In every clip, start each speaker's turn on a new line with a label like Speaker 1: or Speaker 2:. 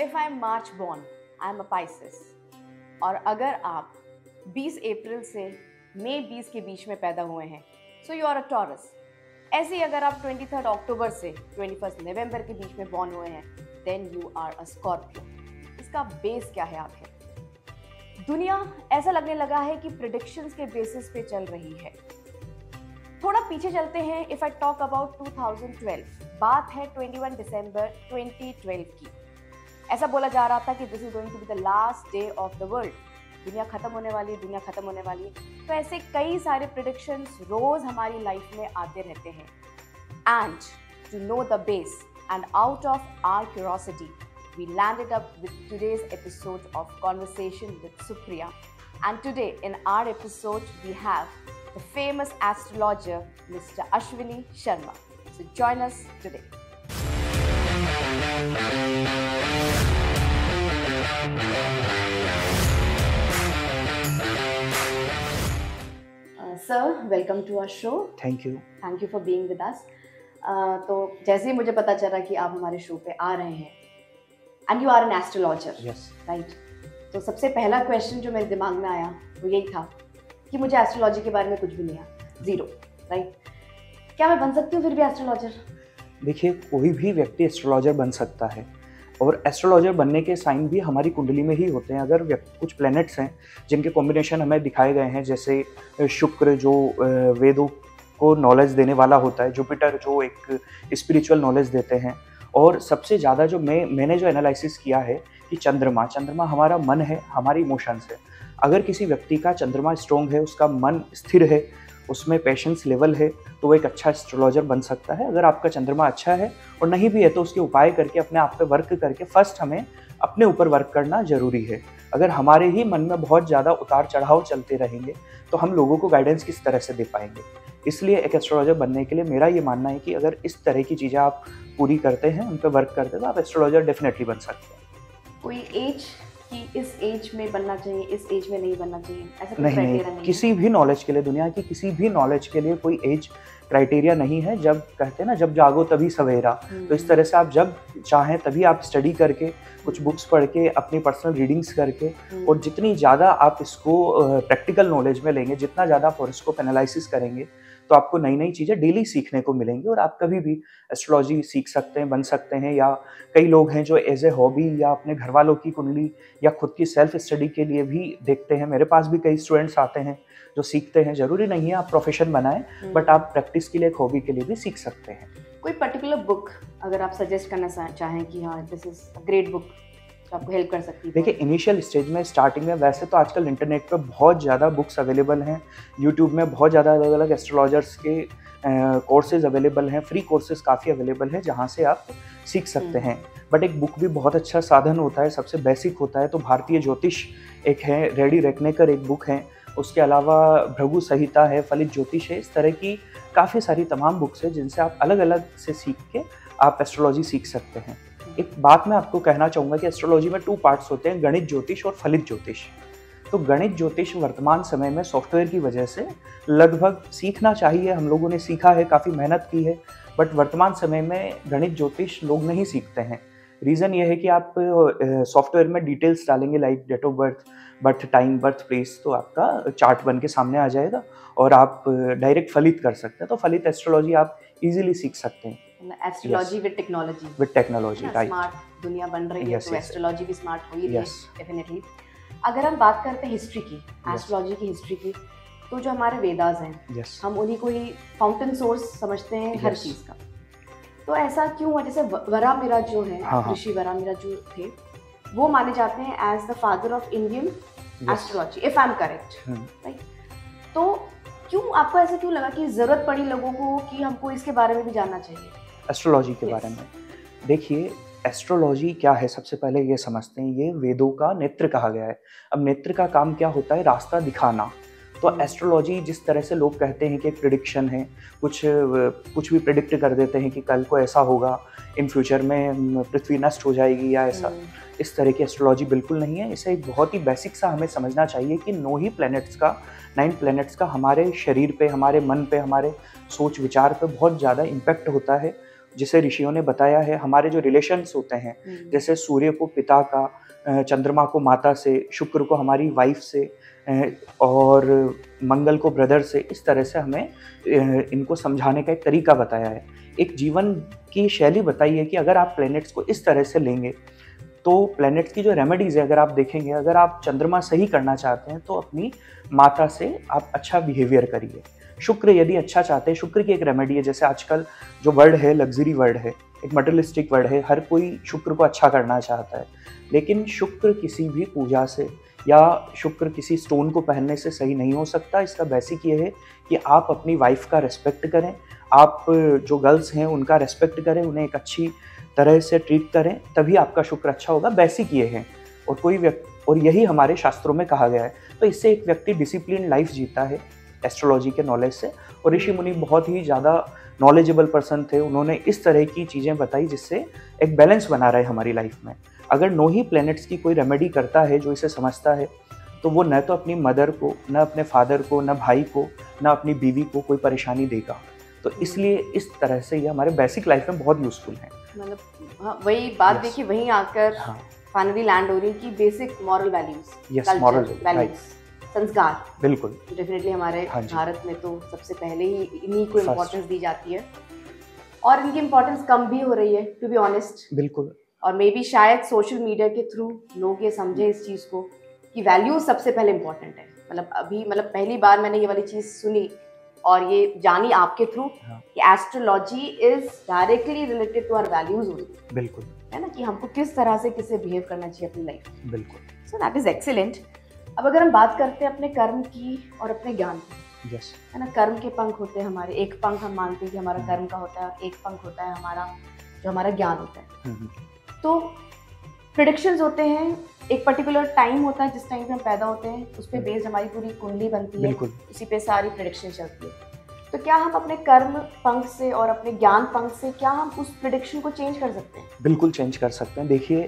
Speaker 1: If I am March born, I am a Pisces. और अगर आप 20 अप्रैल से मई 20 के बीच में पैदा हुए हैं, so you are a Taurus. ऐसे ही अगर आप 23 अक्टूबर से 21 नवंबर के बीच में बॉर्न हुए हैं, then you are a Scorpio. इसका बेस क्या है आखिर? दुनिया ऐसा लगने लगा है कि प्रेडिक्शंस के बेसिस पे चल रही है। थोड़ा पीछे चलते हैं। इफ आई टॉक अबाउट 2012, बात है 21 दिसंबर 2012 की। ऐसा बोला जा रहा था कि this is going to be the last day of the world. दुनिया खत्म होने वाली है, दुनिया खत्म होने वाली है। तो ऐसे कई सारे प्रेडिक्शंस रोज हमारी लाइफ में आते रहते हैं। And to know the base and out of our curiosity, we landed up with today's episode of Conversation with Supriya. And today in our episode we have the famous astrologer Mr. Ashwini Sharma. So join us today. Sir, welcome to our show.
Speaker 2: Thank you.
Speaker 1: Thank you for being with us. तो जैसे ही मुझे पता चला कि आप हमारे show पे आ रहे हैं, and you are an astrologer, right? तो सबसे पहला क्वेश्चन जो मेरे दिमाग में आया वो यही था कि मुझे एस्ट्रोलॉजी के बारे में कुछ भी नहीं आता, जीरो, राइट? क्या मैं बन सकती हूँ फिर भी एस्ट्रोलॉजर?
Speaker 2: देखिए, कोई भी व्यक्ति एस्ट्रोलॉजर बन सकता है, और एस्ट्रोलॉजर बनने के साइन भी हमारी कुंडली में ही होते हैं। अगर कुछ प्लैनेट्स हैं जिनके कॉम्बिनेशन हमें दिखाए गए हैं, जैसे शुक्र जो वेदों को नॉलेज देने वाला होता है, जुपिटर जो एक स्पिरिचुअल नॉलेज देते हैं, और सबसे ज़्यादा जो मैंने जो एनालिसिस किया है कि चंद्रमा हमारा मन है, हमारी इमोशंस है। अगर किसी व्यक्ति का चंद्रमा स्ट्रॉन्ग है, उसका मन स्थिर है, उसमें पेशेंस लेवल है, तो वो एक अच्छा एस्ट्रोलॉजर बन सकता है। अगर आपका चंद्रमा अच्छा है और नहीं भी है तो उसके उपाय करके, अपने आप पे वर्क करके, फर्स्ट हमें अपने ऊपर वर्क करना ज़रूरी है। अगर हमारे ही मन में बहुत ज़्यादा उतार चढ़ाव चलते रहेंगे तो हम लोगों को गाइडेंस किस तरह से दे पाएंगे। इसलिए एक एस्ट्रोलॉजर बनने के लिए मेरा ये मानना है कि अगर इस तरह की चीज़ें आप पूरी करते हैं, उन पर वर्क करते हैं, तो आप एस्ट्रोलॉजर डेफिनेटली बन सकते हैं।
Speaker 1: कोई एज कि इस एज में बनना चाहिए, इस एज में नहीं बनना चाहिए, ऐसा कोई
Speaker 2: नहीं,
Speaker 1: क्राइटेरिया नहीं?
Speaker 2: किसी भी नॉलेज के लिए, दुनिया की किसी भी नॉलेज के लिए कोई एज क्राइटेरिया नहीं है। जब कहते हैं ना, जब जागो तभी सवेरा, तो इस तरह से आप जब चाहें तभी आप स्टडी करके, कुछ बुक्स पढ़ के, अपनी पर्सनल रीडिंग्स करके, और जितनी ज़्यादा आप इसको प्रैक्टिकल नॉलेज में लेंगे, जितना ज़्यादा आप हॉरोस्कोप एनालिसिस करेंगे, तो आपको नई नई चीज़ें डेली सीखने को मिलेंगी, और आप कभी भी एस्ट्रोलॉजी सीख सकते हैं, बन सकते हैं। या कई लोग हैं जो एज ए हॉबी या अपने घर वालों की कुंडली या खुद की सेल्फ स्टडी के लिए भी देखते हैं। मेरे पास भी कई स्टूडेंट्स आते हैं जो सीखते हैं। ज़रूरी नहीं है आप प्रोफेशन बनाएं, बट आप प्रैक्टिस के लिए, एक हॉबी के लिए भी सीख सकते हैं।
Speaker 1: कोई पर्टिकुलर बुक अगर आप सजेस्ट करना चाहें कि हाँ this is a great book जो आपको हेल्प कर सकती है?
Speaker 2: देखिए, इनिशियल स्टेज में, स्टार्टिंग में, वैसे तो आजकल इंटरनेट पे बहुत ज़्यादा बुक्स अवेलेबल हैं। यूट्यूब में बहुत ज़्यादा अलग अलग एस्ट्रोलॉजर्स के कोर्सेज अवेलेबल हैं, फ्री कोर्सेज काफ़ी अवेलेबल हैं जहाँ से आप सीख सकते हैं। बट एक बुक भी बहुत अच्छा साधन होता है, सबसे बेसिक होता है। तो भारतीय ज्योतिष एक है, रेडी रेकनेकर एक बुक है, उसके अलावा भृगु संहिता है, फलित ज्योतिष है। इस तरह की काफ़ी सारी तमाम बुक्स हैं जिनसे आप अलग अलग से सीख के आप एस्ट्रोलॉजी सीख सकते हैं। एक बात मैं आपको कहना चाहूँगा कि एस्ट्रोलॉजी में 2 पार्ट्स होते हैं, गणित ज्योतिष और फलित ज्योतिष। तो गणित ज्योतिष वर्तमान समय में सॉफ्टवेयर की वजह से लगभग सीखना चाहिए, हम लोगों ने सीखा है, काफ़ी मेहनत की है, बट वर्तमान समय में गणित ज्योतिष लोग नहीं सीखते हैं। रीज़न ये है कि आप सॉफ्टवेयर में डिटेल्स डालेंगे, like date of birth, birth time, birth place, तो आपका चार्ट बन के सामने आ जाएगा और आप डायरेक्ट फलित कर सकते हैं। तो फलित एस्ट्रोलॉजी आप इजीली सीख सकते हैं।
Speaker 1: Astrology with technology,
Speaker 2: right.
Speaker 1: Smart दुनिया बन रही है, तो एस्ट्रोलॉजी भी स्मार्ट हो ही रही है, डेफिनेटली। अगर हम बात करते हैं हिस्ट्री की, एस्ट्रोलॉजी की हिस्ट्री की, तो जो हमारे वेदास हैं, हम उन्हीं को ही फाउंटेन सोर्स समझते हैं हर चीज़ का। तो ऐसा क्यों हुआ? जैसे वरामिरा जो है, ऋषि वरामिरा जो थे, वो माने जाते हैं as the father of Indian astrology, if I am correct, right? तो क्यों आपको ऐसा क्यों लगा कि ज़रूरत पड़ी लोगों को कि हमको इसके बारे में भी जानना चाहिए, एस्ट्रोलॉजी
Speaker 2: के बारे में? देखिए, एस्ट्रोलॉजी क्या है, सबसे पहले ये समझते हैं। ये वेदों का नेत्र कहा गया है। अब नेत्र का काम क्या होता है? रास्ता दिखाना। तो एस्ट्रोलॉजी, जिस तरह से लोग कहते हैं कि एक प्रिडिक्शन है, कुछ भी प्रिडिक्ट कर देते हैं कि कल को ऐसा होगा, इन फ्यूचर में पृथ्वी नष्ट हो जाएगी या ऐसा, इस तरह की एस्ट्रोलॉजी बिल्कुल नहीं है। इसे एक बहुत ही बेसिक सा हमें समझना चाहिए कि 9 प्लैनेट्स का हमारे शरीर पे, हमारे मन पे, हमारे सोच विचार पे बहुत ज़्यादा इम्पैक्ट होता है। जिसे ऋषियों ने बताया है, हमारे जो रिलेशंस होते हैं, जैसे सूर्य को पिता का, चंद्रमा को माता से, शुक्र को हमारी वाइफ से, और मंगल को ब्रदर से, इस तरह से हमें इनको समझाने का एक तरीका बताया है, एक जीवन की शैली बताई है कि अगर आप प्लैनेट्स को इस तरह से लेंगे तो प्लैनेट्स की जो रेमेडीज़ है, अगर आप देखेंगे, अगर आप चंद्रमा सही करना चाहते हैं तो अपनी माता से आप अच्छा बिहेवियर करिए। शुक्र यदि अच्छा चाहते हैं, शुक्र की एक रेमेडी है, जैसे आजकल जो वर्ड है लग्जरी वर्ड है, एक मटेरियलिस्टिक वर्ड है, हर कोई शुक्र को अच्छा करना चाहता है, लेकिन शुक्र किसी भी पूजा से या शुक्र किसी स्टोन को पहनने से सही नहीं हो सकता। इसका बेसिक ये है कि आप अपनी वाइफ का रेस्पेक्ट करें, आप जो गर्ल्स हैं उनका रेस्पेक्ट करें, उन्हें एक अच्छी तरह से ट्रीट करें, तभी आपका शुक्र अच्छा होगा। बेसिक ये है, और कोई व्यक्ति, और यही हमारे शास्त्रों में कहा गया है। तो इससे एक व्यक्ति डिसिप्लिन लाइफ जीता है एस्ट्रोलॉजी के नॉलेज से। और ऋषि मुनि बहुत ही ज़्यादा नॉलेजेबल पर्सन थे, उन्होंने इस तरह की चीज़ें बताई जिससे एक बैलेंस बना रहे हमारी लाइफ में। अगर 9 ही प्लैनेट्स की कोई रेमेडी करता है जो इसे समझता है, तो वो न तो अपनी मदर को, न अपने फादर को, न भाई को, न अपनी बीवी को कोई परेशानी देगा। तो इसलिए इस तरह से ये हमारे बेसिक लाइफ में बहुत यूजफुल है।
Speaker 1: मतलब हाँ, वही बात देखिए, वहीं आकर फाइनली लैंड हो रही कि basic moral values,
Speaker 2: moral
Speaker 1: values, संस्कार,
Speaker 2: बिल्कुल
Speaker 1: डेफिनेटली हमारे भारत में तो सबसे पहले ही इन्हीं को इम्पोर्टेंस दी जाती है, और इनकी इम्पोर्टेंस कम भी हो रही है, टू बी ऑनेस्ट।
Speaker 2: बिल्कुल।
Speaker 1: और मे बी शायद सोशल मीडिया के थ्रू लोग ये समझे इस चीज़ को कि वैल्यूज सबसे पहले इम्पोर्टेंट है। मतलब पहली बार मैंने ये वाली चीज़ सुनी और ये जानी आपके थ्रू कि astrology is directly related to our values only.
Speaker 2: बिल्कुल,
Speaker 1: है ना, कि हमको किस तरह से किसे बिहेव करना चाहिए अपनी लाइफ में।
Speaker 2: बिल्कुल।
Speaker 1: So that is excellent. अब अगर हम बात करते हैं अपने कर्म की और अपने ज्ञान की,
Speaker 2: यस,
Speaker 1: है ना, कर्म के पंख होते हैं हमारे, एक पंख हम मानते हैं कि हमारा कर्म का होता है, एक पंख होता है हमारा जो हमारा ज्ञान होता है। तो प्रेडिक्शंस होते हैं, एक पर्टिकुलर टाइम होता है जिस टाइम पे हम पैदा होते हैं, उस पर बेस्ड हमारी पूरी कुंडली बनती है, उसी पे सारी प्रेडिक्शन चलती है। तो क्या हम अपने कर्म पंख से और अपने ज्ञान पंख से क्या हम उस प्रेडिक्शन को चेंज कर सकते हैं?
Speaker 2: बिल्कुल चेंज कर सकते हैं। देखिए,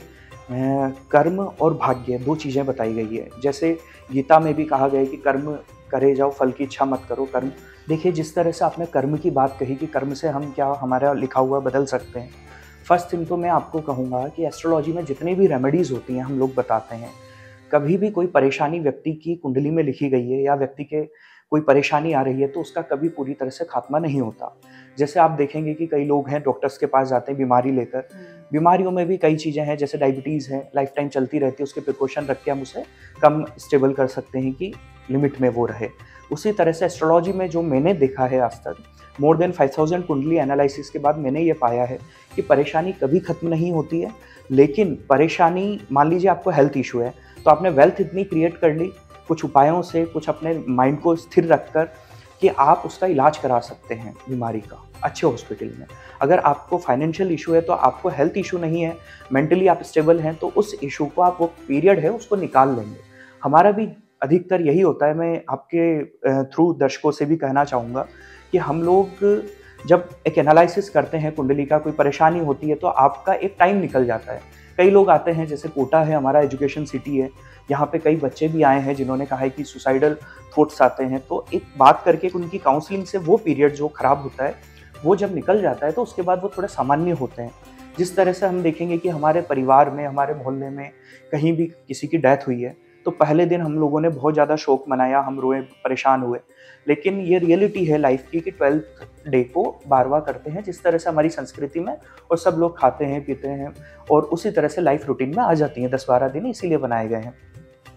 Speaker 2: कर्म और भाग्य 2 चीज़ें बताई गई है। जैसे गीता में भी कहा गया है कि कर्म करे जाओ, फल की इच्छा मत करो। कर्म, देखिए जिस तरह से आपने कर्म की बात कही कि कर्म से हम क्या हमारा लिखा हुआ बदल सकते हैं। फर्स्ट थिंग तो मैं आपको कहूँगा कि एस्ट्रोलॉजी में जितनी भी रेमेडीज़ होती हैं हम लोग बताते हैं, कभी भी कोई परेशानी व्यक्ति की कुंडली में लिखी गई है या व्यक्ति के कोई परेशानी आ रही है तो उसका कभी पूरी तरह से खात्मा नहीं होता। जैसे आप देखेंगे कि कई लोग हैं डॉक्टर्स के पास जाते हैं बीमारी लेकर, बीमारियों में भी कई चीज़ें हैं, जैसे डायबिटीज़ है, लाइफ टाइम चलती रहती है, उसके प्रिकॉशन रख के हम उसे कम स्टेबल कर सकते हैं कि लिमिट में वो रहे। उसी तरह से एस्ट्रोलॉजी में जो मैंने देखा है आज तक, मोर देन 5000 कुंडली एनालिसिस के बाद मैंने ये पाया है कि परेशानी कभी ख़त्म नहीं होती है। लेकिन परेशानी, मान लीजिए आपको हेल्थ इशू है, तो आपने वेल्थ इतनी क्रिएट कर ली कुछ उपायों से, कुछ अपने माइंड को स्थिर रखकर, कि आप उसका इलाज करा सकते हैं बीमारी का अच्छे हॉस्पिटल में। अगर आपको फाइनेंशियल इशू है तो आपको हेल्थ इशू नहीं है, मेंटली आप स्टेबल हैं, तो उस इशू को आप, वो पीरियड है उसको निकाल लेंगे। हमारा भी अधिकतर यही होता है। मैं आपके थ्रू दर्शकों से भी कहना चाहूँगा कि हम लोग जब एक एनालिसिस करते हैं कुंडली का, कोई परेशानी होती है तो आपका एक टाइम निकल जाता है। कई लोग आते हैं, जैसे कोटा है हमारा एजुकेशन सिटी है, यहाँ पे कई बच्चे भी आए हैं जिन्होंने कहा है कि सुसाइडल थॉट्स आते हैं, तो एक बात करके उनकी काउंसलिंग से वो पीरियड जो ख़राब होता है वो जब निकल जाता है तो उसके बाद वो थोड़े सामान्य होते हैं। जिस तरह से हम देखेंगे कि हमारे परिवार में, हमारे मोहल्ले में कहीं भी किसी की डेथ हुई है तो पहले दिन हम लोगों ने बहुत ज़्यादा शोक मनाया, हम रोए, परेशान हुए। लेकिन ये रियलिटी है लाइफ की कि 12th डे को बारवा करते हैं, जिस तरह से हमारी संस्कृति में, और सब लोग खाते हैं पीते हैं और उसी तरह से लाइफ रूटीन में आ जाती है। 10-12 दिन इसीलिए बनाए गए हैं।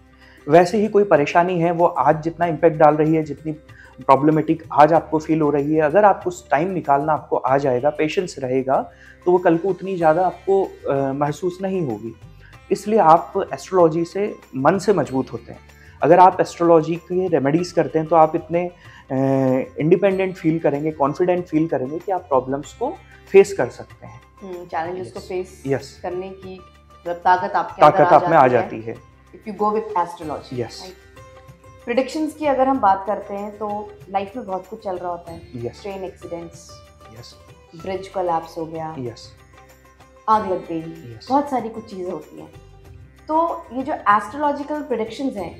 Speaker 2: वैसे ही कोई परेशानी है वो आज जितना इम्पैक्ट डाल रही है, जितनी प्रॉब्लमेटिक आज आपको फील हो रही है, अगर आप उस टाइम निकालना आपको आ जाएगा, पेशेंस रहेगा, तो वो कल को उतनी ज़्यादा आपको महसूस नहीं होगी। इसलिए आप एस्ट्रोलॉजी से मन से मजबूत होते हैं। अगर आप एस्ट्रोलॉजी के रेमेडीज़ करते हैं तो आप इतने इंडिपेंडेंट फील करेंगे, कॉन्फिडेंट फील करेंगे कि आप प्रॉब्लम्स को फेस कर सकते हैं।
Speaker 1: चैलेंजेस को फेस
Speaker 2: Yes.
Speaker 1: करने की ताकत आप में आ जाती है if you go with astrology.
Speaker 2: Yes.
Speaker 1: Predictions की अगर हम बात करते हैं तो लाइफ में बहुत कुछ चल रहा होता है।
Speaker 2: Yes.
Speaker 1: Train accidents,
Speaker 2: yes,
Speaker 1: bridge collapse हो गया,
Speaker 2: यस,
Speaker 1: आग लग गई,
Speaker 2: Yes.
Speaker 1: बहुत सारी कुछ चीज़ें होती हैं। तो ये जो एस्ट्रोलॉजिकल प्रेडिक्शंस हैं,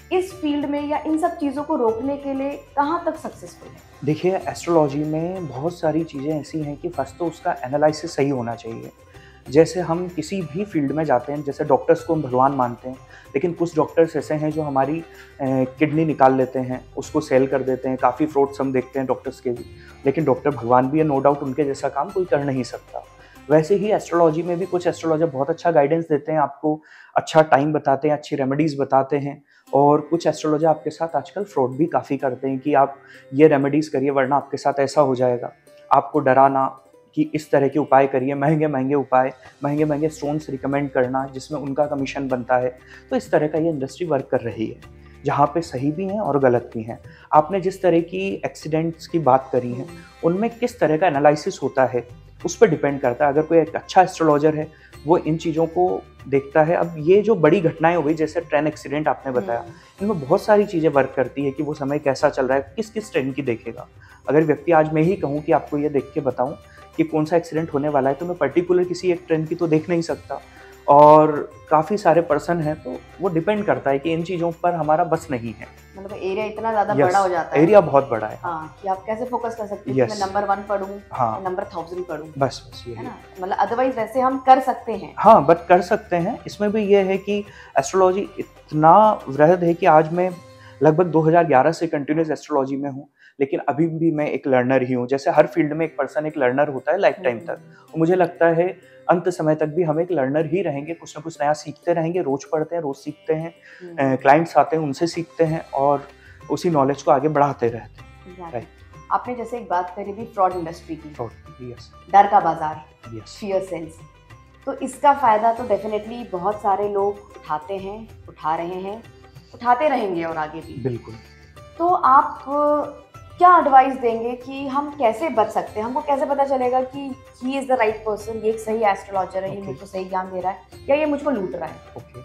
Speaker 1: इस फील्ड में या इन सब चीज़ों को रोकने के लिए कहाँ तक सक्सेसफुल है?
Speaker 2: देखिए, एस्ट्रोलॉजी में बहुत सारी चीज़ें ऐसी हैं कि फर्स्ट तो उसका एनालिसिस सही होना चाहिए। जैसे हम किसी भी फील्ड में जाते हैं, जैसे डॉक्टर्स को हम भगवान मानते हैं, लेकिन कुछ डॉक्टर्स ऐसे हैं जो हमारी किडनी निकाल लेते हैं, उसको सेल कर देते हैं। काफ़ी फ्रॉड्स हम देखते हैं डॉक्टर्स के भी, लेकिन डॉक्टर भगवान भी है, नो डाउट उनके जैसा काम कोई कर नहीं सकता। वैसे ही एस्ट्रोलॉजी में भी कुछ एस्ट्रोलॉजर बहुत अच्छा गाइडेंस देते हैं, आपको अच्छा टाइम बताते हैं, अच्छी रेमेडीज़ बताते हैं। और कुछ एस्ट्रोलॉजर आपके साथ आजकल फ्रॉड भी काफ़ी करते हैं कि आप ये रेमेडीज़ करिए वरना आपके साथ ऐसा हो जाएगा। आपको डराना कि इस तरह के उपाय करिए, महंगे-महंगे उपाय, महंगे-महंगे स्टोन्स रिकमेंड करना जिसमें उनका कमीशन बनता है। तो इस तरह का ये इंडस्ट्री वर्क कर रही है, जहाँ पे सही भी हैं और गलत भी हैं। आपने जिस तरह की एक्सीडेंट्स की बात करी है, उनमें किस तरह का एनालिसिस होता है, उस पर डिपेंड करता है। अगर कोई एक अच्छा एस्ट्रोलॉजर है, वो इन चीज़ों को देखता है। अब ये जो बड़ी घटनाएँ हो गई, जैसे ट्रेन एक्सीडेंट आपने बताया, इनमें बहुत सारी चीज़ें वर्क करती है कि वो समय कैसा चल रहा है, किस-किस ट्रेन की देखेगा। अगर व्यक्ति आज मैं ही कहूँ कि आपको ये देख के बताऊँ कि कौन-सा एक्सीडेंट होने वाला है, तो मैं पर्टिकुलर किसी एक ट्रेन की तो देख नहीं सकता। और काफ़ी सारे पर्सन हैं, तो वो डिपेंड करता है कि इन चीज़ों पर हमारा बस नहीं है।
Speaker 1: मतलब एरिया इतना ज़्यादा बड़ा हो जाता है।
Speaker 2: एरिया बहुत बड़ा है।
Speaker 1: हाँ, कि आप कैसे फोकस कर सकते हैं कि मैं नंबर 1 पढ़ूँ,
Speaker 2: हाँ,
Speaker 1: नंबर 1000 पढ़ूँ।
Speaker 2: बस यही
Speaker 1: है ना? मतलब अदरवाइज वैसे हम कर सकते हैं।
Speaker 2: हाँ, बट कर सकते हैं। इसमें भी ये है कि एस्ट्रोलॉजी इतना वृहद है कि आज मैं लगभग 2011 से कंटिन्यूस एस्ट्रोलॉजी में हूँ, लेकिन अभी भी मैं एक लर्नर ही हूँ। जैसे हर फील्ड में एक पर्सन एक लर्नर होता है लाइफ टाइम तक। मुझे लगता है अंत समय तक भी हम एक लर्नर ही रहेंगे, कुछ ना कुछ नया सीखते रहेंगे। रोज पढ़ते हैं, रोज सीखते हैं, क्लाइंट्स आते हैं, उनसे सीखते हैं और उसी नॉलेज को आगे बढ़ाते रहते हैं। राइट।
Speaker 1: आपने जैसे एक बात करी थी फ्रॉड इंडस्ट्री की,
Speaker 2: यस,
Speaker 1: डर का बाजार,
Speaker 2: यस,
Speaker 1: फियर सेल्स। तो इसका फायदा तो डेफिनेटली बहुत सारे लोग उठाते हैं, उठा रहे हैं, उठाते रहेंगे और आगे भी।
Speaker 2: बिल्कुल।
Speaker 1: तो आप क्या एडवाइस देंगे कि हम कैसे बच सकते हैं? हमको कैसे पता चलेगा कि he is the right person, ये एक सही एस्ट्रोलॉजर है, ये मुझको सही ज्ञान दे रहा है या ये मुझको लूट रहा है?
Speaker 2: ओके,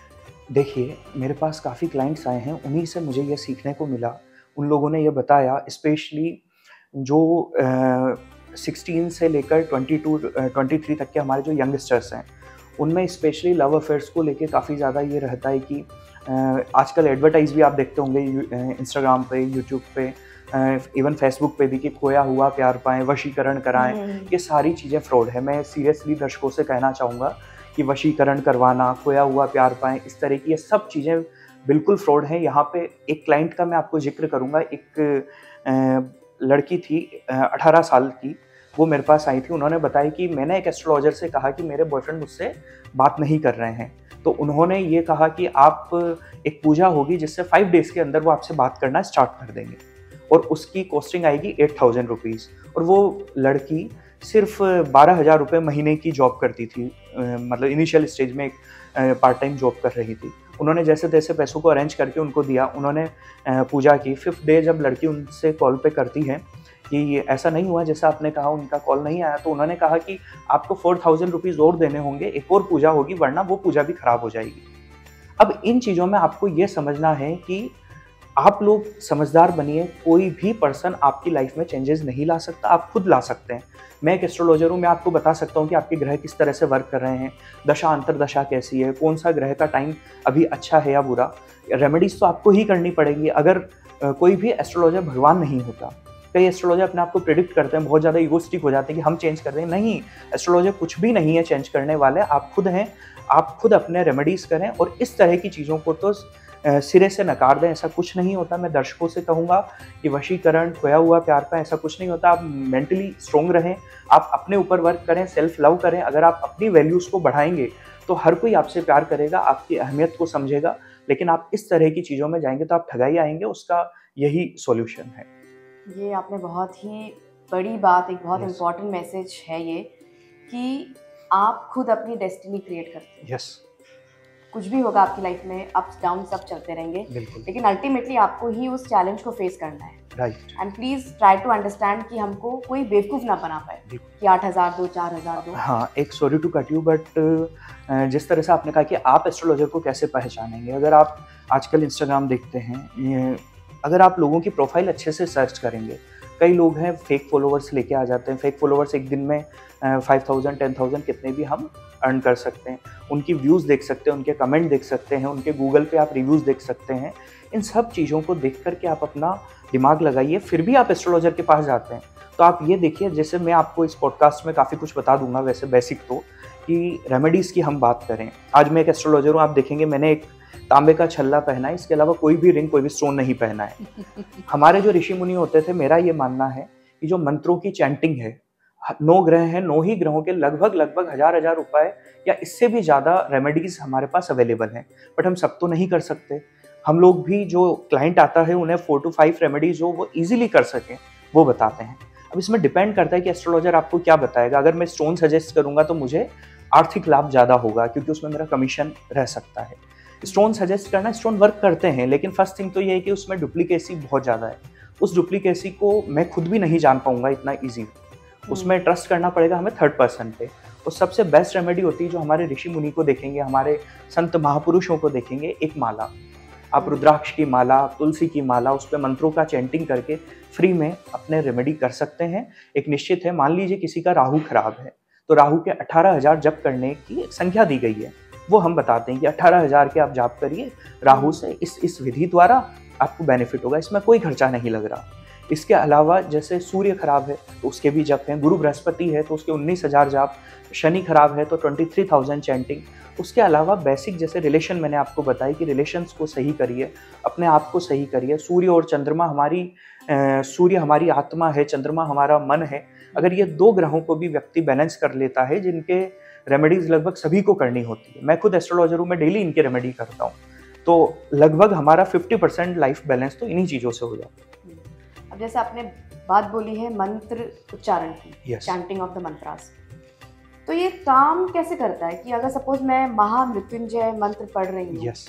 Speaker 2: देखिए, मेरे पास काफ़ी क्लाइंट्स आए हैं, उन्हीं से मुझे ये सीखने को मिला। उन लोगों ने ये बताया, स्पेशली जो 16 से लेकर 23 तक के हमारे जो यंगस्टर्स हैं, उनमें स्पेशली लव अफेयर्स को लेके काफ़ी ज़्यादा ये रहता है कि आजकल एडवर्टाइज़ भी आप देखते होंगे इंस्टाग्राम पे, यूट्यूब पे, इवन फेसबुक पे भी कि खोया हुआ प्यार पाएँ, वशीकरण कराएँ। ये सारी चीज़ें फ्रॉड है। मैं सीरियसली दर्शकों से कहना चाहूँगा कि वशीकरण करवाना, खोया हुआ प्यार पाएँ, इस तरह की ये सब चीज़ें बिल्कुल फ्रॉड हैं। यहाँ पे एक क्लाइंट का मैं आपको ज़िक्र करूँगा। एक लड़की थी 18 साल की, वो मेरे पास आई थी। उन्होंने बताया कि मैंने एक एस्ट्रोलॉजर से कहा कि मेरे बॉयफ्रेंड मुझसे बात नहीं कर रहे हैं। तो उन्होंने ये कहा कि आप एक पूजा होगी जिससे 5 डेज़ के अंदर वो आपसे बात करना स्टार्ट कर देंगे और उसकी कॉस्टिंग आएगी 8000 रुपीज़। और वो लड़की सिर्फ 12,000 रुपये महीने की जॉब करती थी, मतलब इनिशियल स्टेज में एक पार्ट टाइम जॉब कर रही थी। उन्होंने जैसे तैसे पैसों को अरेंज करके उनको दिया। उन्होंने पूजा की। 5th डे जब लड़की उनसे कॉल पे करती है कि ऐसा नहीं हुआ जैसा आपने कहा, उनका कॉल नहीं आया, तो उन्होंने कहा कि आपको 4000 रुपीज़ और देने होंगे, एक और पूजा होगी वरना वो पूजा भी खराब हो जाएगी। अब इन चीज़ों में आपको ये समझना है कि आप लोग समझदार बनिए। कोई भी पर्सन आपकी लाइफ में चेंजेस नहीं ला सकता, आप खुद ला सकते हैं। मैं एक एस्ट्रोलॉजर हूँ, मैं आपको बता सकता हूँ कि आपके ग्रह किस तरह से वर्क कर रहे हैं, दशा अंतरदशा कैसी है, कौन सा ग्रह का टाइम अभी अच्छा है या बुरा। रेमेडीज़ तो आपको ही करनी पड़ेगी। अगर कोई भी एस्ट्रोलॉजर भगवान नहीं होता। कई एस्ट्रोलॉजर अपने आप को प्रेडिक्ट करते हैं, बहुत ज़्यादा ईगोस्टिक हो जाते हैं कि हम चेंज कर देंगे। नहीं, एस्ट्रोलॉजर कुछ भी नहीं है चेंज करने वाले, आप खुद हैं। आप खुद अपने रेमेडीज़ करें और इस तरह की चीज़ों को तो सिरे से नकार दें। ऐसा कुछ नहीं होता। मैं दर्शकों से कहूँगा कि वशीकरण, खोया हुआ प्यार पाएँ, ऐसा कुछ नहीं होता। आप मेंटली स्ट्रॉन्ग रहें, आप अपने ऊपर वर्क करें, सेल्फ लव करें। अगर आप अपनी वैल्यूज़ को बढ़ाएंगे तो हर कोई आपसे प्यार करेगा, आपकी अहमियत को समझेगा। लेकिन आप इस तरह की चीज़ों में जाएंगे तो आप ठगाई आएंगे। उसका यही सॉल्यूशन है।
Speaker 1: ये आपने बहुत ही बड़ी बात, एक बहुत इम्पोर्टेंट मैसेज है ये कि आप खुद अपनी डेस्टिनी क्रिएट करते हैं।
Speaker 2: यस,
Speaker 1: कुछ भी होगा आपकी लाइफ में, अप्स डाउन सब चलते रहेंगे, लेकिन अल्टीमेटली आपको ही उस चैलेंज को फेस करना है।
Speaker 2: Right.
Speaker 1: And please try to understand कि हमको कोई बेवकूफ़ ना बना पाए कि 8000 दो, 4000 दो।
Speaker 2: हाँ, एक sorry to cut you, but जिस तरह से आपने कहा कि आप एस्ट्रोलॉजर को कैसे पहचानेंगे। अगर आप आजकल इंस्टाग्राम देखते हैं, अगर आप लोगों की प्रोफाइल अच्छे से सर्च करेंगे, कई लोग हैं फेक फॉलोवर्स लेके आ जाते हैं। फेक फॉलोवर्स एक दिन में 5000 10,000 कितने भी हम अर्न कर सकते हैं, उनकी व्यूज़ देख सकते हैं, उनके कमेंट देख सकते हैं, उनके गूगल पे आप रिव्यूज़ देख सकते हैं। इन सब चीज़ों को देख कर के आप अपना दिमाग लगाइए, फिर भी आप एस्ट्रोलॉजर के पास जाते हैं तो आप ये देखिए, जैसे मैं आपको इस पॉडकास्ट में काफ़ी कुछ बता दूंगा वैसे बेसिक तो, कि रेमेडीज़ की हम बात करें, आज मैं एक एस्ट्रोलॉजर हूँ, आप देखेंगे मैंने एक तांबे का छल्ला पहना है, इसके अलावा कोई भी रिंग, कोई भी स्टोन नहीं पहना है। हमारे जो ऋषि मुनि होते थे, मेरा ये मानना है कि जो मंत्रों की चैंटिंग है, 9 ग्रह हैं, 9 ही ग्रहों के लगभग हजार रुपए या इससे भी ज़्यादा रेमेडीज़ हमारे पास अवेलेबल हैं, बट हम सब तो नहीं कर सकते। हम लोग भी, जो क्लाइंट आता है उन्हें 4 to 5 रेमेडीज जो वो ईजिली कर सकें वो बताते हैं। अब इसमें डिपेंड करता है कि एस्ट्रोलॉजर आपको क्या बताएगा। अगर मैं स्टोन सजेस्ट करूंगा तो मुझे आर्थिक लाभ ज़्यादा होगा, क्योंकि उसमें मेरा कमीशन रह सकता है। स्टोन सजेस्ट करना, स्टोन वर्क करते हैं, लेकिन फर्स्ट थिंग तो ये है कि उसमें डुप्लीकेसी बहुत ज़्यादा है। उस डुप्लीकेसी को मैं खुद भी नहीं जान पाऊंगा इतना ईजी, उसमें ट्रस्ट करना पड़ेगा हमें थर्ड पर्सन पे। और सबसे बेस्ट रेमेडी होती है जो हमारे ऋषि मुनि को देखेंगे, हमारे संत महापुरुषों को देखेंगे, एक माला। आप रुद्राक्ष की माला, तुलसी की माला, उस पर मंत्रों का चैंटिंग करके फ्री में अपने रेमेडी कर सकते हैं। एक निश्चित है, मान लीजिए किसी का राहु खराब है तो राहु के 18,000 जप करने की संख्या दी गई है, वो हम बताते हैं कि 18,000 के आप जाप करिए राहु से, इस विधि द्वारा आपको बेनिफिट होगा, इसमें कोई खर्चा नहीं लग रहा। इसके अलावा जैसे सूर्य खराब है तो उसके भी जप हैं, गुरु बृहस्पति है तो उसके 19,000 जाप, शनि खराब है तो 23,000 चैंटिंग। उसके अलावा बेसिक जैसे रिलेशन मैंने आपको बताई कि रिलेशंस को सही करिए, अपने आप को सही करिए। सूर्य और चंद्रमा सूर्य हमारी आत्मा है, चंद्रमा हमारा मन है। अगर ये 2 ग्रहों को भी व्यक्ति बैलेंस कर लेता है, जिनके रेमेडीज लगभग सभी को करनी होती है, मैं खुद एस्ट्रोलॉजर हूँ, मैं डेली इनके रेमेडी करता हूँ, तो लगभग हमारा 50% लाइफ बैलेंस तो इन्हीं चीज़ों से हो जाता है।
Speaker 1: अब जैसे आपने बात बोली है मंत्र उच्चारण की,
Speaker 2: Yes.
Speaker 1: Chanting of the mantras, तो ये काम कैसे करता है कि अगर सपोज मैं महामृत्युंजय मंत्र पढ़ रही हूँ,
Speaker 2: Yes.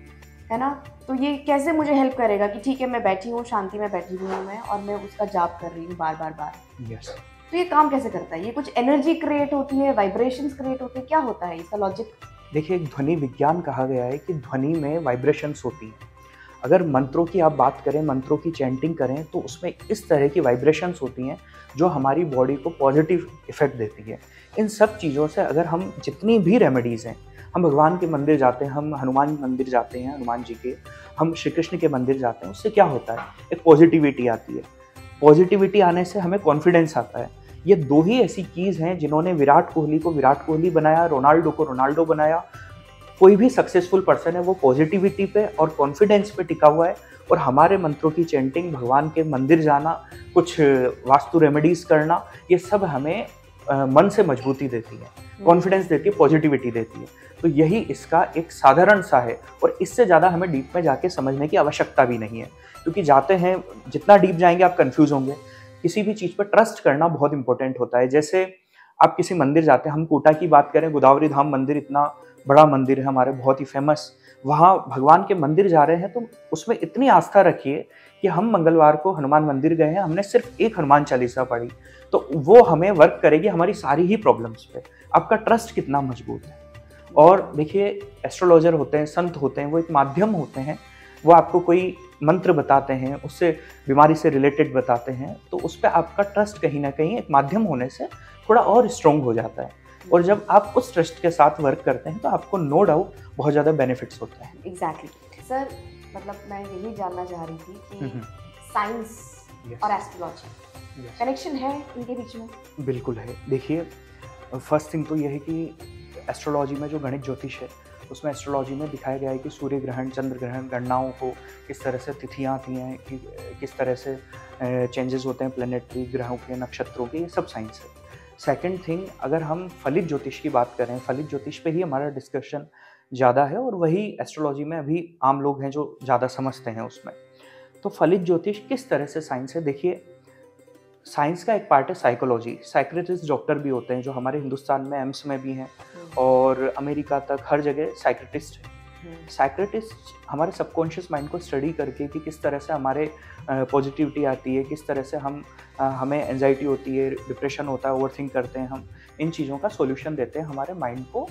Speaker 1: है ना, तो ये कैसे मुझे हेल्प करेगा कि ठीक है मैं बैठी हूँ, शांति में बैठी हुई हूँ मैं, और मैं उसका जाप कर रही हूँ बार बार।
Speaker 2: Yes.
Speaker 1: तो ये काम कैसे करता है? ये कुछ एनर्जी क्रिएट होती है, वाइब्रेशंस क्रिएट होते हैं, क्या होता है इसका लॉजिक?
Speaker 2: देखिए, एक ध्वनि विज्ञान कहा गया है कि ध्वनि में वाइब्रेशंस होती हैं। अगर मंत्रों की आप बात करें, मंत्रों की चैंटिंग करें, तो उसमें इस तरह की वाइब्रेशंस होती हैं जो हमारी बॉडी को पॉजिटिव इफेक्ट देती है। इन सब चीज़ों से अगर हम जितनी भी रेमेडीज़ हैं, हम भगवान के मंदिर जाते हैं, हम हनुमान मंदिर जाते हैं, हनुमान जी के, हम श्री कृष्ण के मंदिर जाते हैं, उससे क्या होता है, एक पॉजिटिविटी आती है। पॉजिटिविटी आने से हमें कॉन्फिडेंस आता है। ये 2 ही ऐसी कीज़ हैं जिन्होंने विराट कोहली को विराट कोहली बनाया, रोनाल्डो को रोनाल्डो बनाया। कोई भी सक्सेसफुल पर्सन है वो पॉजिटिविटी पे और कॉन्फिडेंस पे टिका हुआ है। और हमारे मंत्रों की चैंटिंग, भगवान के मंदिर जाना, कुछ वास्तु रेमेडीज़ करना, ये सब हमें मन से मजबूती देती है, कॉन्फिडेंस देती है, पॉजिटिविटी देती है। तो यही इसका एक साधारण सा है, और इससे ज़्यादा हमें डीप में जाके समझने की आवश्यकता भी नहीं है, क्योंकि जाते हैं, जितना डीप जाएंगे आप कंफ्यूज होंगे। किसी भी चीज़ पर ट्रस्ट करना बहुत इंपॉर्टेंट होता है। जैसे आप किसी मंदिर जाते हैं, हम कोटा की बात करें, गोदावरी धाम मंदिर इतना बड़ा मंदिर है हमारे, बहुत ही फेमस। वहाँ भगवान के मंदिर जा रहे हैं तो उसमें इतनी आस्था रखिए कि हम मंगलवार को हनुमान मंदिर गए हैं, हमने सिर्फ एक हनुमान चालीसा पढ़ी, तो वो हमें वर्क करेगी हमारी सारी ही प्रॉब्लम्स पे। आपका ट्रस्ट कितना मजबूत है। और देखिए, एस्ट्रोलॉजर होते हैं, संत होते हैं, वो एक माध्यम होते हैं। वो आपको कोई मंत्र बताते हैं, उससे बीमारी से रिलेटेड बताते हैं, तो उस पर आपका ट्रस्ट कहीं ना कहीं एक माध्यम होने से थोड़ा और स्ट्रॉन्ग हो जाता है। और जब आप उस ट्रस्ट के साथ वर्क करते हैं तो आपको नो डाउट बहुत ज़्यादा बेनिफिट्स होते हैं।
Speaker 1: एग्जैक्टली सर, मतलब मैं यही जानना चाह रही थी कि साइंस और एस्ट्रोलॉजी कनेक्शन है इनके बीच में?
Speaker 2: बिल्कुल है। देखिए, फर्स्ट थिंग तो यह है कि एस्ट्रोलॉजी में जो गणित ज्योतिष है, उसमें एस्ट्रोलॉजी में दिखाया गया है कि सूर्य ग्रहण, चंद्र ग्रहण, गणनाओं को किस तरह से तिथियाँ आती हैं, कि किस तरह से चेंजेस होते हैं प्लैनेटरी, ग्रहों के, नक्षत्रों के, ये सब साइंस है। सेकंड थिंग, अगर हम फलित ज्योतिष की बात करें, फलित ज्योतिष पे ही हमारा डिस्कशन ज़्यादा है, और वही एस्ट्रोलॉजी में अभी आम लोग हैं जो ज़्यादा समझते हैं उसमें। तो फलित ज्योतिष किस तरह से साइंस है? देखिए, साइंस का एक पार्ट है साइकोलॉजी। साइक्रेटिस्ट डॉक्टर भी होते हैं जो हमारे हिंदुस्तान में एम्स में भी हैं, और अमेरिका तक हर जगह साइक्रेटिस्ट है। साइक्रेटिस्ट हमारे सबकॉन्शियस माइंड को स्टडी करके कि किस तरह से हमारे पॉजिटिविटी आती है, किस तरह से हमें एंजाइटी होती है, डिप्रेशन होता है, ओवरथिंक करते हैं हम, इन चीज़ों का सॉल्यूशन देते हैं हमारे माइंड को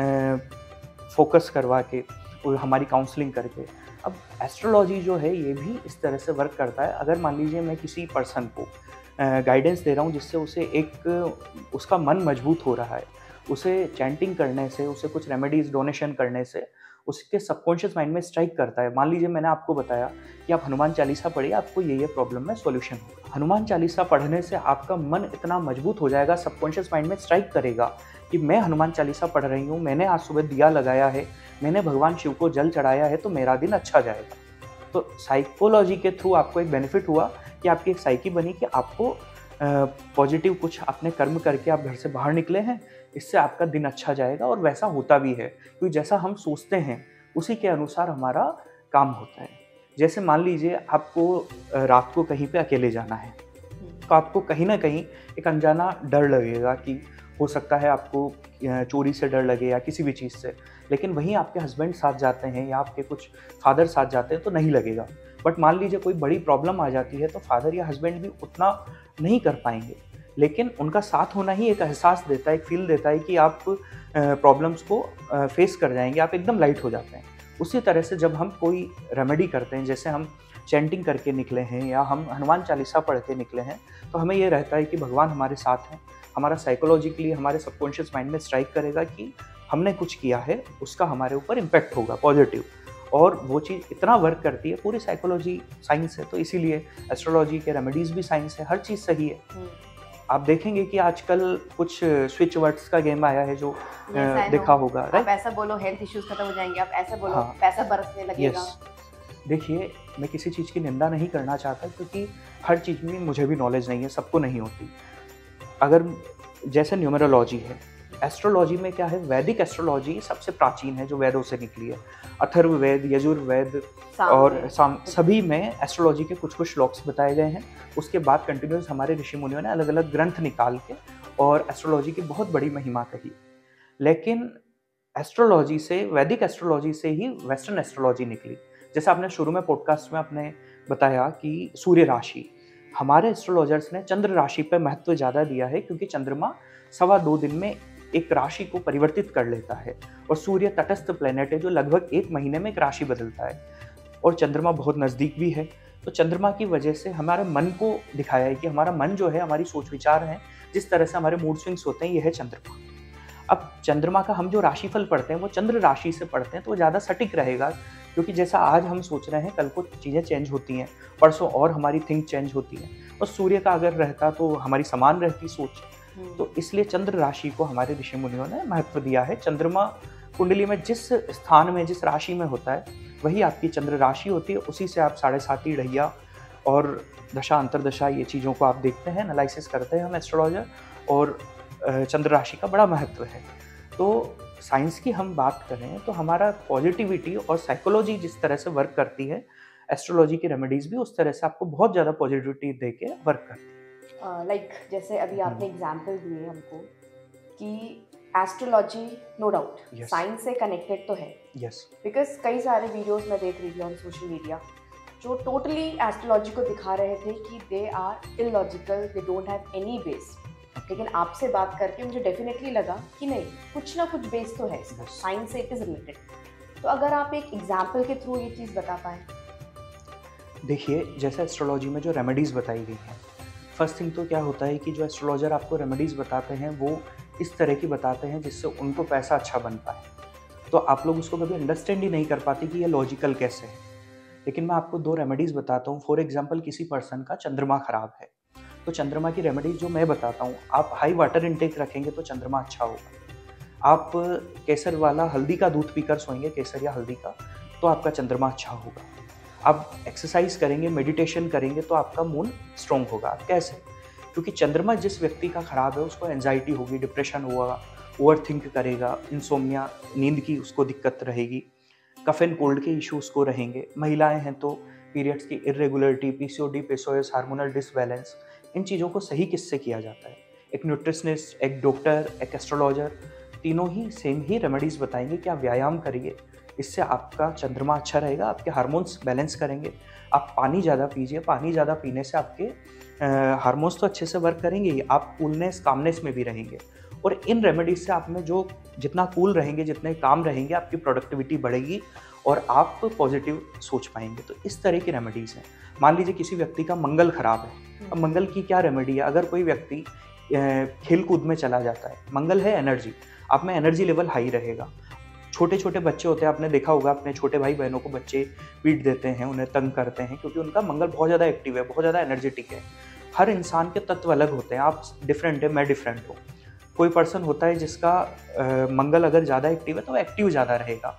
Speaker 2: फोकस करवा के, और हमारी काउंसलिंग करके। अब एस्ट्रोलॉजी जो है ये भी इस तरह से वर्क करता है। अगर मान लीजिए मैं किसी पर्सन को गाइडेंस दे रहा हूँ जिससे उसे उसका मन मजबूत हो रहा है, उसे चैंटिंग करने से, उसे कुछ रेमेडीज डोनेशन करने से उसके सबकॉन्शियस माइंड में स्ट्राइक करता है। मान लीजिए मैंने आपको बताया कि आप हनुमान चालीसा पढ़िए, आपको ये प्रॉब्लम में सॉल्यूशन होगा। हनुमान चालीसा पढ़ने से आपका मन इतना मजबूत हो जाएगा, सबकॉन्शियस माइंड में स्ट्राइक करेगा कि मैं हनुमान चालीसा पढ़ रही हूँ, मैंने आज सुबह दिया लगाया है, मैंने भगवान शिव को जल चढ़ाया है, तो मेरा दिन अच्छा जाएगा। तो साइकोलॉजी के थ्रू आपको एक बेनिफिट हुआ कि आपकी एक साइकी बनी कि आपको पॉजिटिव कुछ अपने कर्म करके आप घर से बाहर निकले हैं, इससे आपका दिन अच्छा जाएगा। और वैसा होता भी है, क्योंकि जैसा हम सोचते हैं उसी के अनुसार हमारा काम होता है। जैसे मान लीजिए आपको रात को कहीं पे अकेले जाना है, तो आपको कहीं ना कहीं एक अनजाना डर लगेगा कि हो सकता है आपको चोरी से डर लगे या किसी भी चीज़ से, लेकिन वहीं आपके हस्बैंड साथ जाते हैं या आपके कुछ फादर साथ जाते हैं तो नहीं लगेगा। बट मान लीजिए कोई बड़ी प्रॉब्लम आ जाती है तो फादर या हस्बैंड भी उतना नहीं कर पाएंगे, लेकिन उनका साथ होना ही एक एहसास देता है, एक फील देता है कि आप प्रॉब्लम्स को फेस कर जाएंगे, आप एकदम लाइट हो जाते हैं। उसी तरह से जब हम कोई रेमेडी करते हैं, जैसे हम चैंटिंग करके निकले हैं या हम हनुमान चालीसा पढ़ के निकले हैं, तो हमें ये रहता है कि भगवान हमारे साथ हैं। हमारा साइकोलॉजिकली हमारे सबकॉन्शियस माइंड में स्ट्राइक करेगा कि हमने कुछ किया है, उसका हमारे ऊपर इम्पैक्ट होगा पॉजिटिव, और वो चीज़ इतना वर्क करती है। पूरी साइकोलॉजी साइंस है, तो इसीलिए एस्ट्रोलॉजी के रेमेडीज़ भी साइंस है, हर चीज़ सही है। आप देखेंगे कि आजकल कुछ स्विच वर्ड्स का गेम आया है जो देखा होगा,
Speaker 1: राइट? आप ऐसा बोलो हेल्थ इश्यूज खत्म हो जाएंगे, आप ऐसा बोलो पैसा बरसने लगेगा।
Speaker 2: देखिए, मैं किसी चीज़ की निंदा नहीं करना चाहता, क्योंकि हर चीज़ में मुझे भी नॉलेज नहीं है, सबको नहीं होती। अगर जैसे न्यूमरोलॉजी है, एस्ट्रोलॉजी में क्या है, वैदिक एस्ट्रोलॉजी सबसे प्राचीन है जो वेदों से निकली है। अथर्ववेद, यजुर्वेद और सभी में एस्ट्रोलॉजी के कुछ कुछ श्लोक्स बताए गए हैं। उसके बाद कंटिन्यूस हमारे ऋषि मुनियों ने अलग अलग ग्रंथ निकाल के और एस्ट्रोलॉजी की बहुत बड़ी महिमा कही। लेकिन एस्ट्रोलॉजी से, वैदिक एस्ट्रोलॉजी से ही वेस्टर्न एस्ट्रोलॉजी निकली। जैसे आपने शुरू में पॉडकास्ट में आपने बताया कि सूर्य राशि, हमारे एस्ट्रोलॉजर्स ने चंद्र राशि पर महत्व ज़्यादा दिया है, क्योंकि चंद्रमा 2.25 दिन में एक राशि को परिवर्तित कर लेता है, और सूर्य तटस्थ प्लेनेट है जो लगभग 1 महीने में एक राशि बदलता है, और चंद्रमा बहुत नज़दीक भी है। तो चंद्रमा की वजह से हमारे मन को दिखाया है कि हमारा मन जो है, हमारी सोच विचार हैं, जिस तरह से हमारे मूड स्विंग्स होते हैं, यह है चंद्रमा। अब चंद्रमा का हम जो राशिफल पढ़ते हैं वो चंद्र राशि से पढ़ते हैं, तो वो ज़्यादा सटीक रहेगा, क्योंकि जैसा आज हम सोच रहे हैं कल को चीज़ें चेंज होती हैं, परसों और हमारी थिंक चेंज होती है। और सूर्य का अगर रहता तो हमारी समान रहती सोच। तो इसलिए चंद्र राशि को हमारे ऋषि मुनियों ने महत्व दिया है। चंद्रमा कुंडली में जिस स्थान में, जिस राशि में होता है, वही आपकी चंद्र राशि होती है। उसी से आप 7.5 ढैया और दशा अंतरदशा ये चीज़ों को आप देखते हैं, एनालिसिस करते हैं हम एस्ट्रोलॉजर, और चंद्र राशि का बड़ा महत्व है। तो साइंस की हम बात करें तो हमारा पॉजिटिविटी और साइकोलॉजी जिस तरह से वर्क करती है, एस्ट्रोलॉजी की रेमेडीज़ भी उस तरह से आपको बहुत ज़्यादा पॉजिटिविटी दे के वर्क करती है।
Speaker 1: लाइक जैसे अभी आपने एग्जाम्पल दिए हमको कि एस्ट्रोलॉजी नो डाउट साइंस से कनेक्टेड तो है, बिकॉज कई सारे वीडियोस मैं देख रही थी ऑन सोशल मीडिया जो टोटली एस्ट्रोलॉजी को दिखा रहे थे कि they are illogical, they don't have any base. लेकिन आपसे बात करके मुझे डेफिनेटली लगा कि नहीं, कुछ ना कुछ बेस तो है, साइंस से इट इज़ रिलेटेड। तो अगर आप एक एग्जाम्पल के थ्रू ये चीज़ बता पाएँ।
Speaker 2: देखिए, जैसे एस्ट्रोलॉजी में जो रेमेडीज़ बताई गई हैं, फर्स्ट थिंग तो क्या होता है कि जो एस्ट्रोलॉजर आपको रेमेडीज़ बताते हैं वो इस तरह की बताते हैं जिससे उनको पैसा अच्छा बन पाए। तो आप लोग उसको कभी अंडरस्टैंड ही नहीं कर पाते कि ये लॉजिकल कैसे है। लेकिन मैं आपको 2 रेमेडीज़ बताता हूँ। फॉर एग्जांपल, किसी पर्सन का चंद्रमा खराब है, तो चंद्रमा की रेमेडीज़ जो मैं बताता हूँ, आप हाई वाटर इनटेक रखेंगे तो चंद्रमा अच्छा होगा। आप केसर वाला हल्दी का दूध पीकर सोएंगे, केसर या हल्दी का, तो आपका चंद्रमा अच्छा होगा। आप एक्सरसाइज करेंगे, मेडिटेशन करेंगे तो आपका मूड स्ट्रॉन्ग होगा। कैसे? क्योंकि चंद्रमा जिस व्यक्ति का खराब है उसको एंजाइटी होगी, डिप्रेशन होगा, ओवर थिंक करेगा, इंसोम्निया, नींद की उसको दिक्कत रहेगी, कफ एंड कोल्ड के इश्यूज को रहेंगे। महिलाएं हैं तो पीरियड्स की irregularity, PCOD, PCOS, hormonal disbalance, इन चीज़ों को सही किससे किया जाता है? एक न्यूट्रिशनिस्ट, एक डॉक्टर, एक एस्ट्रोलॉजर, तीनों ही सेम ही रेमेडीज़ बताएंगे कि आप व्यायाम करिए, इससे आपका चंद्रमा अच्छा रहेगा, आपके हार्मोन्स बैलेंस करेंगे। आप पानी ज़्यादा पीजिए, पानी ज़्यादा पीने से आपके हार्मोन्स तो अच्छे से वर्क करेंगे ही, आप कूलनेस, कामनेस में भी रहेंगे। और इन रेमेडीज़ से आप में जो जितना कूल रहेंगे, जितने काम रहेंगे, आपकी प्रोडक्टिविटी बढ़ेगी और आप पॉजिटिव सोच पाएंगे। तो इस तरह की रेमेडीज़ हैं। मान लीजिए किसी व्यक्ति का मंगल खराब है, अब मंगल की क्या रेमेडी है? अगर कोई व्यक्ति खेल कूद में चला जाता है। मंगल है एनर्जी, आप में एनर्जी लेवल हाई रहेगा। छोटे छोटे बच्चे होते हैं, आपने देखा होगा अपने छोटे भाई बहनों को बच्चे पीट देते हैं, उन्हें तंग करते हैं, क्योंकि उनका मंगल बहुत ज़्यादा एक्टिव है, बहुत ज़्यादा एनर्जेटिक है। हर इंसान के तत्व अलग होते हैं, आप डिफरेंट है, मैं डिफरेंट हूँ। कोई पर्सन होता है जिसका मंगल अगर ज़्यादा एक्टिव है तो एक्टिव ज़्यादा रहेगा।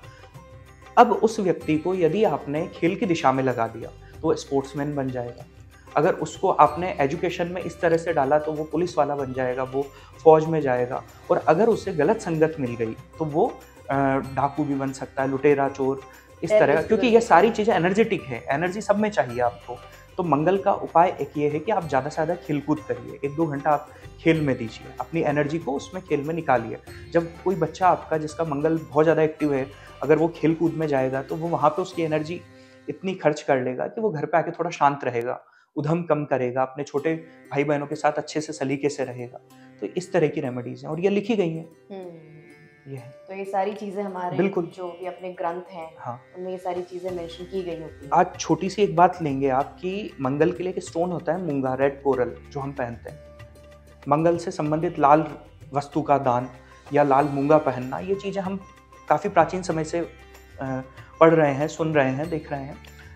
Speaker 2: अब उस व्यक्ति को यदि आपने खेल की दिशा में लगा दिया तो वो स्पोर्ट्समैन बन जाएगा। अगर उसको आपने एजुकेशन में इस तरह से डाला तो वो पुलिस वाला बन जाएगा, वो फौज में जाएगा। और अगर उसे गलत संगत मिल गई तो वो डाकू भी बन सकता है, लुटेरा, चोर, इस तरह, क्योंकि ये सारी चीज़ें एनर्जेटिक है, एनर्जी सब में चाहिए आपको। तो मंगल का उपाय एक ये है कि आप ज़्यादा से ज़्यादा खेलकूद करिए, 1-2 घंटा आप खेल में दीजिए, अपनी एनर्जी को उसमें खेल में निकालिए। जब कोई बच्चा आपका जिसका मंगल बहुत ज़्यादा एक्टिव है, अगर वो खेल कूद में जाएगा तो वो वहाँ पे उसकी एनर्जी इतनी खर्च कर लेगा कि वो घर पे आके थोड़ा शांत रहेगा, उधम कम करेगा, अपने छोटे भाई बहनों के साथ अच्छे से सलीके से रहेगा। तो इस तरह की रेमेडीज़ हैं और ये लिखी गई हैं। ये है।
Speaker 1: तो ये सारी चीज़ें हमारे
Speaker 2: बिल्कुल।
Speaker 1: जो भी अपने ग्रंथ हैं,
Speaker 2: हाँ।
Speaker 1: उनमें ये सारी चीज़ें मेंशन की गई होती हैं।
Speaker 2: आज छोटी सी एक बात लेंगे आप कि मंगल के लिए एक स्टोन होता है मूंगा, रेड कोरल, जो हम पहनते हैं। मंगल से संबंधित लाल वस्तु का दान या लाल मूंगा पहनना, ये चीज़ें हम काफ़ी प्राचीन समय से पढ़ रहे हैं, सुन रहे हैं, देख रहे हैं।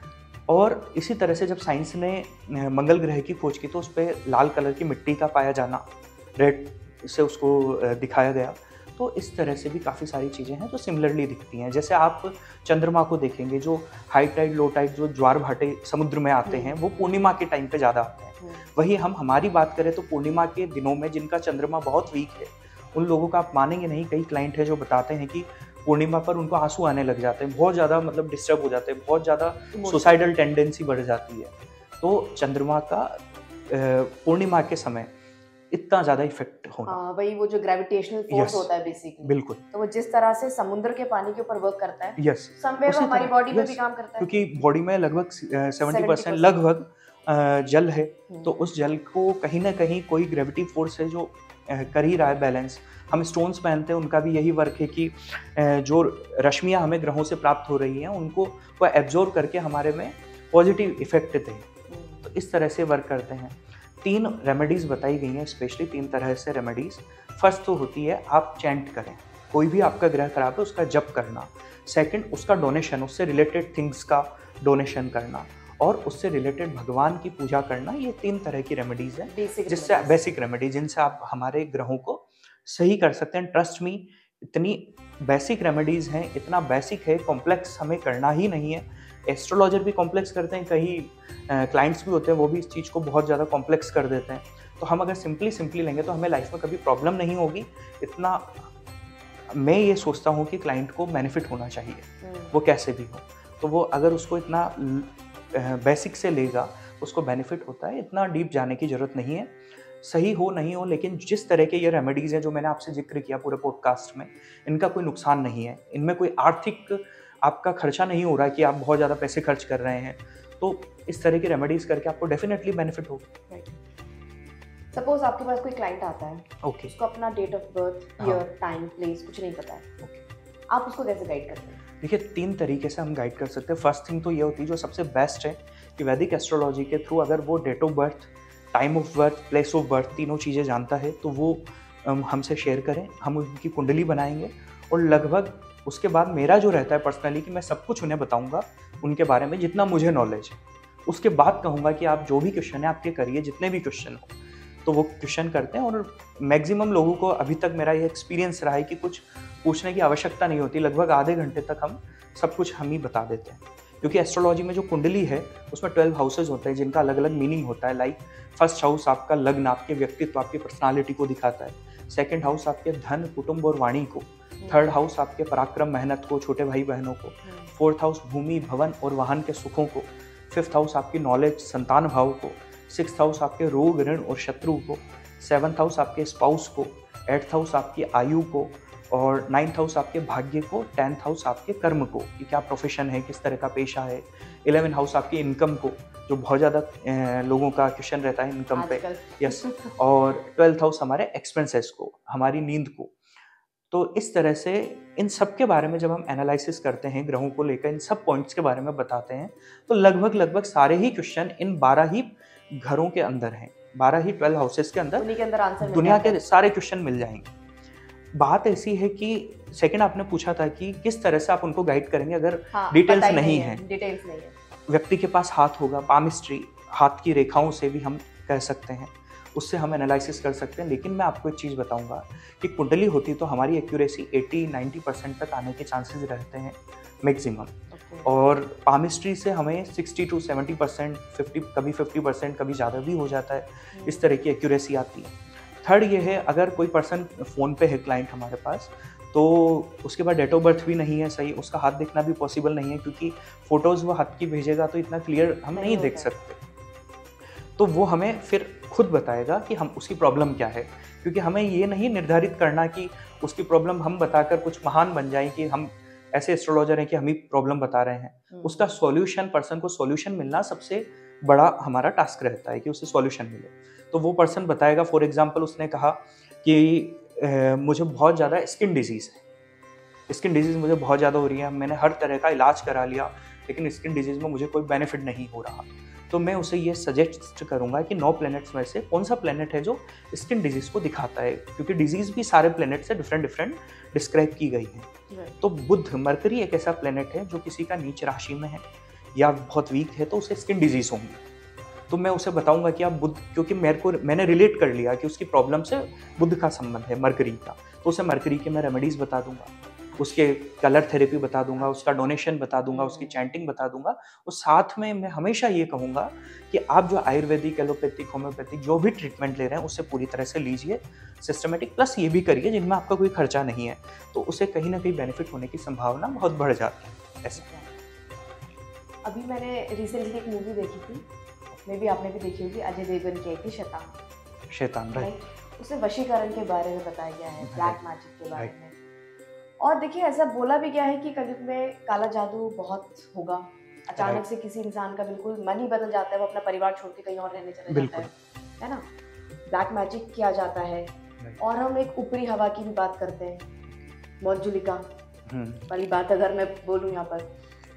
Speaker 2: और इसी तरह से जब साइंस ने मंगल ग्रह की खोज की तो उस पर लाल कलर की मिट्टी का पाया जाना, रेड से उसको दिखाया गया। तो इस तरह से भी काफ़ी सारी चीज़ें हैं जो सिमिलरली दिखती हैं। जैसे आप चंद्रमा को देखेंगे, जो हाई टाइड, लो टाइड, जो ज्वार भाटे समुद्र में आते हैं, वो पूर्णिमा के टाइम पे ज़्यादा आते हैं। वही हम हमारी बात करें तो पूर्णिमा के दिनों में जिनका चंद्रमा बहुत वीक है, उन लोगों का आप मानेंगे नहीं, कई क्लाइंट है जो बताते हैं कि पूर्णिमा पर उनको आंसू आने लग जाते हैं, बहुत ज़्यादा मतलब डिस्टर्ब हो जाते हैं, बहुत ज़्यादा सुसाइडल टेंडेंसी बढ़ जाती है। तो चंद्रमा का पूर्णिमा के समय इतना ज़्यादा इफेक्ट होना,
Speaker 1: वही वो जो ग्रेविटेशनल फोर्स होता है बेसिकली,
Speaker 2: बिल्कुल,
Speaker 1: तो वो जिस तरह से समुद्र के पानी के ऊपर वर्क करता है,
Speaker 2: यस,
Speaker 1: समवेयर हमारी बॉडी पे भी काम करता है,
Speaker 2: क्योंकि बॉडी में लगभग 70% लगभग जल है। तो उस जल को कहीं ना कहीं कोई ग्रेविटी फोर्स है जो कर ही रहा है बैलेंस। हम स्टोन्स पहनते हैं, उनका भी यही वर्क है कि जो रश्मियाँ हमें ग्रहों से प्राप्त हो रही हैं उनको वो एब्जॉर्ब करके हमारे में पॉजिटिव इफेक्ट दें। तो इस तरह से वर्क करते हैं। 3 रेमेडीज़ बताई गई हैं, स्पेशली 3 तरह से रेमेडीज़। फर्स्ट तो होती है आप चैंट करें, कोई भी आपका ग्रह खराब है उसका जप करना। सेकंड, उसका डोनेशन, उससे रिलेटेड थिंग्स का डोनेशन करना, और उससे रिलेटेड भगवान की पूजा करना। ये 3 तरह की रेमेडीज़ हैं, जिससे बेसिक रेमेडी, जिनसे आप हमारे ग्रहों को सही कर सकते हैं। ट्रस्ट मी, इतनी बेसिक रेमेडीज़ हैं, इतना बेसिक है, कॉम्प्लेक्स हमें करना ही नहीं है। एस्ट्रोलॉजर भी कॉम्प्लेक्स करते हैं, कई क्लाइंट्स भी होते हैं वो भी इस चीज़ को बहुत ज़्यादा कॉम्प्लेक्स कर देते हैं। तो हम अगर सिंपली लेंगे तो हमें लाइफ में कभी प्रॉब्लम नहीं होगी। इतना मैं ये सोचता हूँ कि क्लाइंट को बेनिफिट होना चाहिए, वो कैसे भी हो। तो वो अगर उसको इतना बेसिक से लेगा उसको बेनिफिट होता है, इतना डीप जाने की ज़रूरत नहीं है। सही हो नहीं हो, लेकिन जिस तरह के ये रेमेडीज़ हैं जो मैंने आपसे जिक्र किया पूरे पॉडकास्ट में, इनका कोई नुकसान नहीं है, इनमें कोई आर्थिक आपका खर्चा नहीं हो रहा है कि आप बहुत ज़्यादा पैसे खर्च कर रहे हैं। तो इस तरह की रेमेडीज़ करके आपको डेफिनेटली बेनिफिट होगा।
Speaker 1: सपोज आपके पास कोई क्लाइंट आता है,
Speaker 2: ओके,
Speaker 1: उसको अपना date of birth, year, time, place कुछ नहीं पता है, आप उसको कैसे गाइड करते हैं?
Speaker 2: देखिए, 3 तरीके से हम गाइड कर सकते हैं। फर्स्ट थिंग तो ये होती है जो सबसे बेस्ट है कि वैदिक एस्ट्रोलॉजी के थ्रू अगर वो date of birth, time of birth, place of birth तीनों चीज़ें जानता है तो वो हमसे शेयर करें, हम उनकी कुंडली बनाएंगे। और लगभग उसके बाद मेरा जो रहता है पर्सनली कि मैं सब कुछ उन्हें बताऊंगा उनके बारे में जितना मुझे नॉलेज है। उसके बाद कहूँगा कि आप जो भी क्वेश्चन है आपके करिए, जितने भी क्वेश्चन हो तो वो क्वेश्चन करते हैं। और मैक्सिमम लोगों को अभी तक मेरा ये एक्सपीरियंस रहा है कि कुछ पूछने की आवश्यकता नहीं होती, लगभग आधे घंटे तक हम सब कुछ हम ही बता देते हैं। क्योंकि एस्ट्रोलॉजी में जो कुंडली है उसमें 12 हाउसेज होते हैं जिनका अलग अलग मीनिंग होता है। लाइक फर्स्ट हाउस आपका लग्न, आपके व्यक्तित्व, आपकी पर्सनालिटी को दिखाता है। सेकंड हाउस आपके धन, कुटुंब और वाणी को। थर्ड हाउस आपके पराक्रम, मेहनत को, छोटे भाई बहनों को। फोर्थ हाउस भूमि, भवन और वाहन के सुखों को। फिफ्थ हाउस आपकी नॉलेज, संतान भाव को। सिक्स्थ हाउस आपके रोग, ऋण और शत्रु को। सेवन्थ हाउस आपके स्पाउस को। एट्थ हाउस आपकी आयु को। और 9th हाउस आपके भाग्य को। 10th हाउस आपके कर्म को, कि क्या प्रोफेशन है, किस तरह का पेशा है। 11th हाउस आपकी इनकम को, जो बहुत ज़्यादा लोगों का क्वेश्चन रहता है इनकम पे, यस। और 12th हाउस हमारे एक्सपेंसेस को, हमारी नींद को। तो इस तरह से इन सब के बारे में जब हम एनालिसिस करते हैं, ग्रहों को लेकर इन सब पॉइंट्स के बारे में बताते हैं, तो लगभग सारे ही क्वेश्चन इन 12 ही घरों के अंदर हैं। 12 ही 12 हाउसेस के अंदर
Speaker 1: उन्हीं के अंदर आंसर
Speaker 2: दुनिया के सारे क्वेश्चन मिल जाएंगे। बात ऐसी है कि सेकंड आपने पूछा था कि किस तरह से आप उनको गाइड करेंगे अगर डिटेल्स नहीं है।
Speaker 1: डिटेल्स नहीं है।
Speaker 2: व्यक्ति के पास हाथ होगा, पामिस्ट्री, हाथ की रेखाओं से भी हम कह सकते हैं, उससे हम एनालिसिस कर सकते हैं। लेकिन मैं आपको एक चीज़ बताऊंगा कि कुंडली होती तो हमारी एक्यूरेसी 80-90% तक आने के चांसेस रहते हैं मैक्सिमम। और पामिस्ट्री से हमें 60 to 70%, 50 कभी 50%, कभी ज़्यादा भी हो जाता है, इस तरह की एक्यूरेसी आती है। थर्ड ये है, अगर कोई पर्सन फ़ोन पे है क्लाइंट हमारे पास, तो उसके बाद डेट ऑफ बर्थ भी नहीं है सही, उसका हाथ देखना भी पॉसिबल नहीं है, क्योंकि फ़ोटोज़ वो हाथ की भेजेगा तो इतना क्लियर हम नहीं देख सकते। तो वो हमें फिर खुद बताएगा कि हम उसकी प्रॉब्लम क्या है, क्योंकि हमें ये नहीं निर्धारित करना कि उसकी प्रॉब्लम हम बताकर कुछ महान बन जाएं कि हम ऐसे एस्ट्रोलॉजर हैं कि हम ही प्रॉब्लम बता रहे हैं। उसका सॉल्यूशन, पर्सन को सॉल्यूशन मिलना सबसे बड़ा हमारा टास्क रहता है कि उसे सॉल्यूशन मिले। तो वो पर्सन बताएगा, फॉर एग्जांपल उसने कहा कि मुझे बहुत ज़्यादा स्किन डिजीज़ है, स्किन डिजीज़ मुझे बहुत ज़्यादा हो रही है, मैंने हर तरह का इलाज करा लिया लेकिन स्किन डिजीज़ में मुझे कोई बेनिफिट नहीं हो रहा। तो मैं उसे ये सजेस्ट करूंगा कि 9 प्लैनेट्स में से कौन सा प्लैनेट है जो स्किन डिजीज़ को दिखाता है, क्योंकि डिजीज़ भी सारे प्लैनेट से डिफरेंट डिस्क्राइब की गई है। तो बुध, मरकरी एक ऐसा प्लैनेट है जो किसी का नीच राशि में है या बहुत वीक है तो उसे स्किन डिजीज़ होंगी। तो मैं उसे बताऊंगा कि आप बुध, क्योंकि मैंने रिलेट कर लिया कि उसकी प्रॉब्लम से बुध का संबंध है, मरकरी का, तो उसे मरकरी के मैं रेमेडीज़ बता दूंगा, उसके कलर थेरेपी बता दूंगा, उसका डोनेशन बता दूंगा, उसकी चैंटिंग बता दूंगा। और साथ में मैं हमेशा ये कहूँगा कि आप जो आयुर्वेदिक, एलोपैथिक, होम्योपैथिक जो भी ट्रीटमेंट ले रहे हैं उससे पूरी तरह से लीजिए सिस्टमेटिक, प्लस ये भी करिए जिनमें आपका कोई खर्चा नहीं है, तो उसे कहीं ना कहीं बेनिफिट होने की संभावना बहुत बढ़ जाती है। ऐसा
Speaker 1: अभी मैंने रिसेंटली एक मूवी देखी थी, मे भी आपने भी देखी होगी, अजय देवगन की थी शैतान, राइट। उसे वशीकरण के बारे में बताया गया है, ब्लैक मैजिक के बारे में। और देखिए ऐसा बोला भी गया है कि कलयुग में काला जादू बहुत होगा, अचानक से किसी इंसान का बिल्कुल मन ही बदल जाता है, वो अपना परिवार छोड़ के कहीं और रहने चला जाता है ना। ब्लैक मैजिक किया जाता है। और हम एक ऊपरी हवा की भी बात करते हैं, मौजुलिका वाली बात अगर मैं बोलूँ यहाँ पर,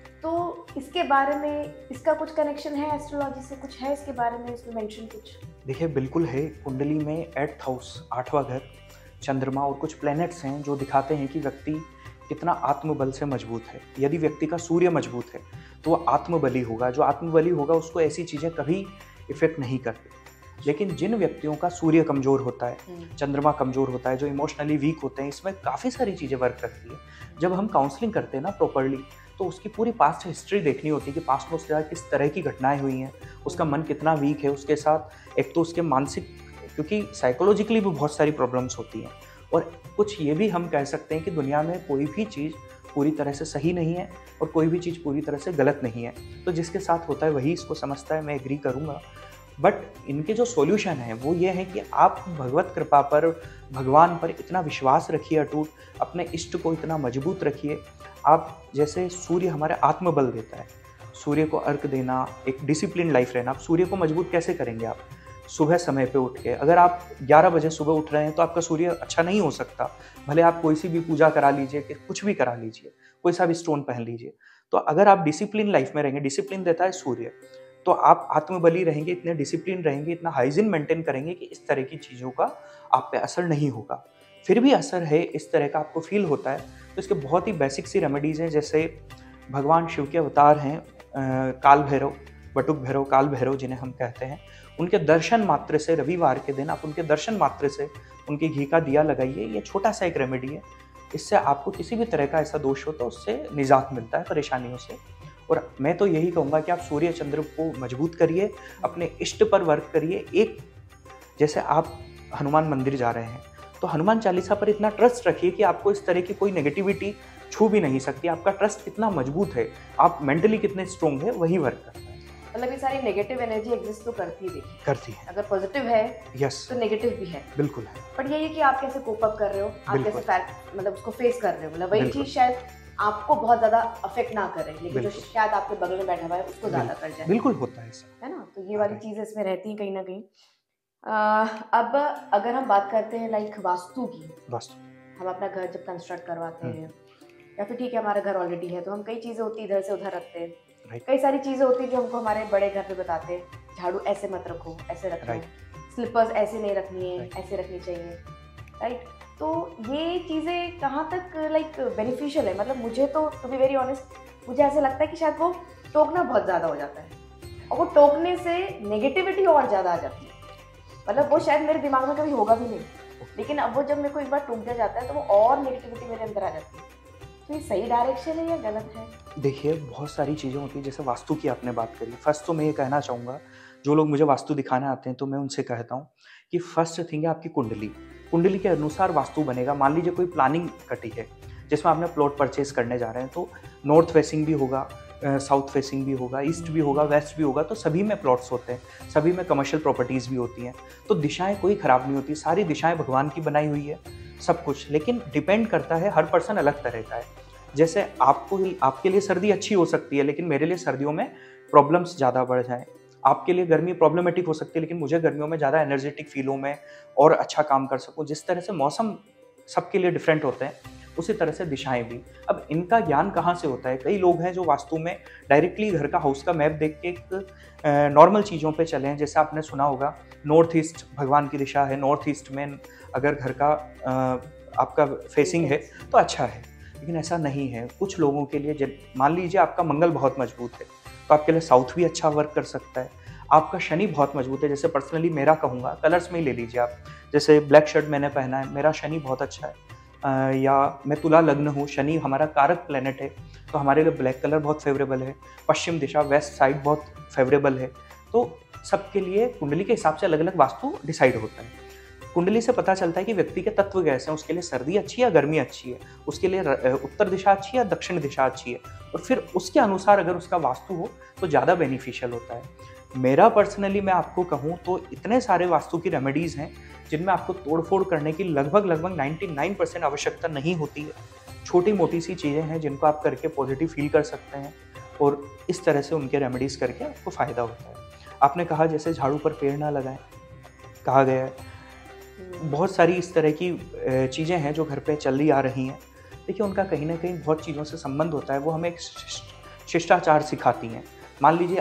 Speaker 1: तो इसके बारे में इसका कुछ कनेक्शन है एस्ट्रोलॉजी से, कुछ है इसके बारे में इसमें मेंशन कुछ?
Speaker 2: देखिए बिल्कुल है, कुंडली में 8th हाउस, 8वां घर, चंद्रमा और कुछ प्लैनेट्स हैं जो दिखाते हैं कि व्यक्ति कितना आत्मबल से मजबूत है। यदि व्यक्ति का सूर्य मजबूत है तो वो आत्मबली होगा, जो आत्मबली होगा उसको ऐसी चीज़ें कभी इफेक्ट नहीं करती। लेकिन जिन व्यक्तियों का सूर्य कमज़ोर होता है, चंद्रमा कमज़ोर होता है, जो इमोशनली वीक होते हैं, इसमें काफ़ी सारी चीज़ें वर्क करती है। जब हम काउंसलिंग करते हैं ना प्रॉपरली, तो उसकी पूरी पास्ट हिस्ट्री देखनी होती है कि पास्ट में उसके साथ किस तरह की घटनाएं हुई हैं, उसका मन कितना वीक है, उसके साथ एक तो उसके मानसिक, क्योंकि साइकोलॉजिकली भी बहुत सारी प्रॉब्लम्स होती हैं। और कुछ ये भी हम कह सकते हैं कि दुनिया में कोई भी चीज़ पूरी तरह से सही नहीं है और कोई भी चीज़ पूरी तरह से गलत नहीं है, तो जिसके साथ होता है वही इसको समझता है, मैं एग्री करूँगा। बट इनके जो सॉल्यूशन है वो ये है कि आप भगवत कृपा पर, भगवान पर इतना विश्वास रखिए अटूट, अपने इष्ट को इतना मजबूत रखिए। आप जैसे सूर्य हमारे आत्मबल देता है, सूर्य को अर्घ देना, एक डिसिप्लिन लाइफ रहना। आप सूर्य को मजबूत कैसे करेंगे? आप सुबह समय पे उठ के, अगर आप 11 बजे सुबह उठ रहे हैं तो आपका सूर्य अच्छा नहीं हो सकता। भले आप कोई सी भी पूजा करा लीजिए, कि कुछ भी करा लीजिए, कोई सा भी स्टोन पहन लीजिए, तो अगर आप डिसिप्लिन लाइफ में रहेंगे, डिसिप्लिन देता है सूर्य, तो आप आत्मबली रहेंगे, इतने डिसिप्लिन रहेंगे, इतना हाइजीन मेंटेन करेंगे कि इस तरह की चीज़ों का आप पे असर नहीं होगा। फिर भी असर है, इस तरह का आपको फील होता है, तो इसके बहुत ही बेसिक सी रेमेडीज़ हैं। जैसे भगवान शिव के अवतार हैं काल भैरव, बटुक भैरव, काल भैरव जिन्हें हम कहते हैं, उनके दर्शन मात्र से, रविवार के दिन आप उनके दर्शन मात्र से उनके घी का दिया लगाइए। ये छोटा सा एक रेमेडी है, इससे आपको किसी भी तरह का ऐसा दोष हो तो उससे निजात मिलता है, परेशानियों से। और मैं तो यही कहूँगा कि आप सूर्य चंद्र को मजबूत करिए, अपने इष्ट पर वर्क करिए। एक जैसे आप हनुमान मंदिर जा रहे हैं तो हनुमान चालीसा पर इतना ट्रस्ट रखिए कि आपको इस तरह की कोई नेगेटिविटी छू भी नहीं सकती। आपका ट्रस्ट कितना मजबूत है, आप मेंटली कितने स्ट्रोंग है, वही वर्क करता है।
Speaker 1: मतलब ये सारी नेगेटिव एनर्जी एग्जिस्ट तो करती है,
Speaker 2: करती है।
Speaker 1: अगर पॉजिटिव है
Speaker 2: यस
Speaker 1: तो नेगेटिव भी है,
Speaker 2: बिल्कुल है।
Speaker 1: बट ये है कि आप कैसे कोप अप कर रहे हो, आप कैसे मतलब उसको फेस कर रहे हो। मतलब वही चीज शायद आपको बहुत ज्यादा अफेक्ट ना करे, लेकिन जो शायद आपके बगल में बैठा हुआ है उसको ज्यादा कर जाए।
Speaker 2: बिल्कुल होता है ऐसा,
Speaker 1: है ना। तो ये वाली चीजें इसमें रहती हैं कहीं ना कहीं। अब अगर हम बात करते हैं लाइक वास्तु की, हम अपना घर जब कंस्ट्रक्ट करवाते हैं, या फिर ठीक है हमारा घर ऑलरेडी है तो हम कई चीजें होती है इधर से उधर रखते हैं, कई सारी चीजें होती है जो हमको हमारे बड़े घर पे बताते हैं, झाड़ू ऐसे मत रखो, ऐसे रखो, स्लीपर्स ऐसे नहीं रखनी है,
Speaker 2: Right.
Speaker 1: ऐसे रखनी चाहिए, राइट? तो ये चीज़ें कहाँ तक लाइक बेनिफिशियल है? मतलब मुझे तो टू बी वेरी ऑनेस्ट मुझे ऐसा लगता है कि शायद वो टोकना बहुत ज़्यादा हो जाता है और वो टोकने से नेगेटिविटी और ज़्यादा आ जाती है। मतलब वो शायद मेरे दिमाग में कभी होगा भी नहीं, लेकिन अब वो जब मेरे को एक बार टोक दिया जाता है तो वो और नेगेटिविटी मेरे अंदर आ जाती है। तो ये सही डायरेक्शन है या गलत है?
Speaker 2: देखिए, बहुत सारी चीज़ें होती हैं, जैसे वास्तु की आपने बात करी। फर्स्ट तो मैं ये कहना चाहूँगा, जो लोग मुझे वास्तु दिखाने आते हैं तो मैं उनसे कहता हूँ कि फर्स्ट थिंग है आपकी कुंडली। कुंडली के अनुसार वास्तु बनेगा। मान लीजिए कोई प्लानिंग कटी है, जिसमें आपने प्लॉट परचेज़ करने जा रहे हैं, तो नॉर्थ फेसिंग भी होगा, साउथ फेसिंग भी होगा, ईस्ट भी होगा, वेस्ट भी होगा, तो सभी में प्लॉट्स होते हैं, सभी में कमर्शियल प्रॉपर्टीज़ भी होती हैं। तो दिशाएँ कोई ख़राब नहीं होती, सारी दिशाएँ भगवान की बनाई हुई है, सब कुछ। लेकिन डिपेंड करता है, हर पर्सन अलग तरह का है। जैसे आपके लिए सर्दी अच्छी हो सकती है, लेकिन मेरे लिए सर्दियों में प्रॉब्लम्स ज़्यादा बढ़ जाएँ। आपके लिए गर्मी प्रॉब्लमेटिक हो सकती है, लेकिन मुझे गर्मियों में ज़्यादा एनर्जेटिक फ़ील हूँ मैं और अच्छा काम कर सकूँ। जिस तरह से मौसम सबके लिए डिफरेंट होते हैं, उसी तरह से दिशाएँ भी। अब इनका ज्ञान कहाँ से होता है? कई लोग हैं जो वास्तु में डायरेक्टली घर का हाउस का मैप देख के एक नॉर्मल चीज़ों पे चले हैं। जैसे आपने सुना होगा नॉर्थ ईस्ट भगवान की दिशा है, नॉर्थ ईस्ट में अगर घर का आपका फेसिंग है तो अच्छा है। लेकिन ऐसा नहीं है। कुछ लोगों के लिए, जब मान लीजिए आपका मंगल बहुत मजबूत है, तो आपके लिए साउथ भी अच्छा वर्क कर सकता है। आपका शनि बहुत मजबूत है, जैसे पर्सनली मेरा कहूँगा, कलर्स में ही ले लीजिए आप। जैसे ब्लैक शर्ट मैंने पहना है, मेरा शनि बहुत अच्छा है। या मैं तुला लग्न हूँ, शनि हमारा कारक प्लेनेट है, तो हमारे लिए ब्लैक कलर बहुत फेवरेबल है। पश्चिम दिशा, वेस्ट साइड बहुत फेवरेबल है। तो सबके लिए कुंडली के हिसाब से अलग अलग वास्तु डिसाइड होता है। कुंडली से पता चलता है कि व्यक्ति के तत्व कैसे हैं, उसके लिए सर्दी अच्छी है या गर्मी अच्छी है, उसके लिए उत्तर दिशा अच्छी है या दक्षिण दिशा अच्छी है, और फिर उसके अनुसार अगर उसका वास्तु हो तो ज़्यादा बेनिफिशियल होता है। मेरा पर्सनली मैं आपको कहूँ तो इतने सारे वास्तु की रेमेडीज़ हैं जिनमें आपको तोड़-फोड़ करने की लगभग 99% आवश्यकता नहीं होती है। छोटी-मोटी सी चीज़ें हैं जिनको आप करके पॉजिटिव फील कर सकते हैं और इस तरह से उनके रेमेडीज़ करके आपको फ़ायदा होता है। आपने कहा जैसे झाड़ू पर पेड़ ना लगाएँ, कहा गया है। बहुत सारी इस तरह की चीज़ें हैं जो घर पे चली आ रही हैं। देखिए, उनका कहीं न कहीं बहुत चीज़ों से संबंध होता है। वो हमें एक शिष्टाचार सिखाती हैं। मान लीजिए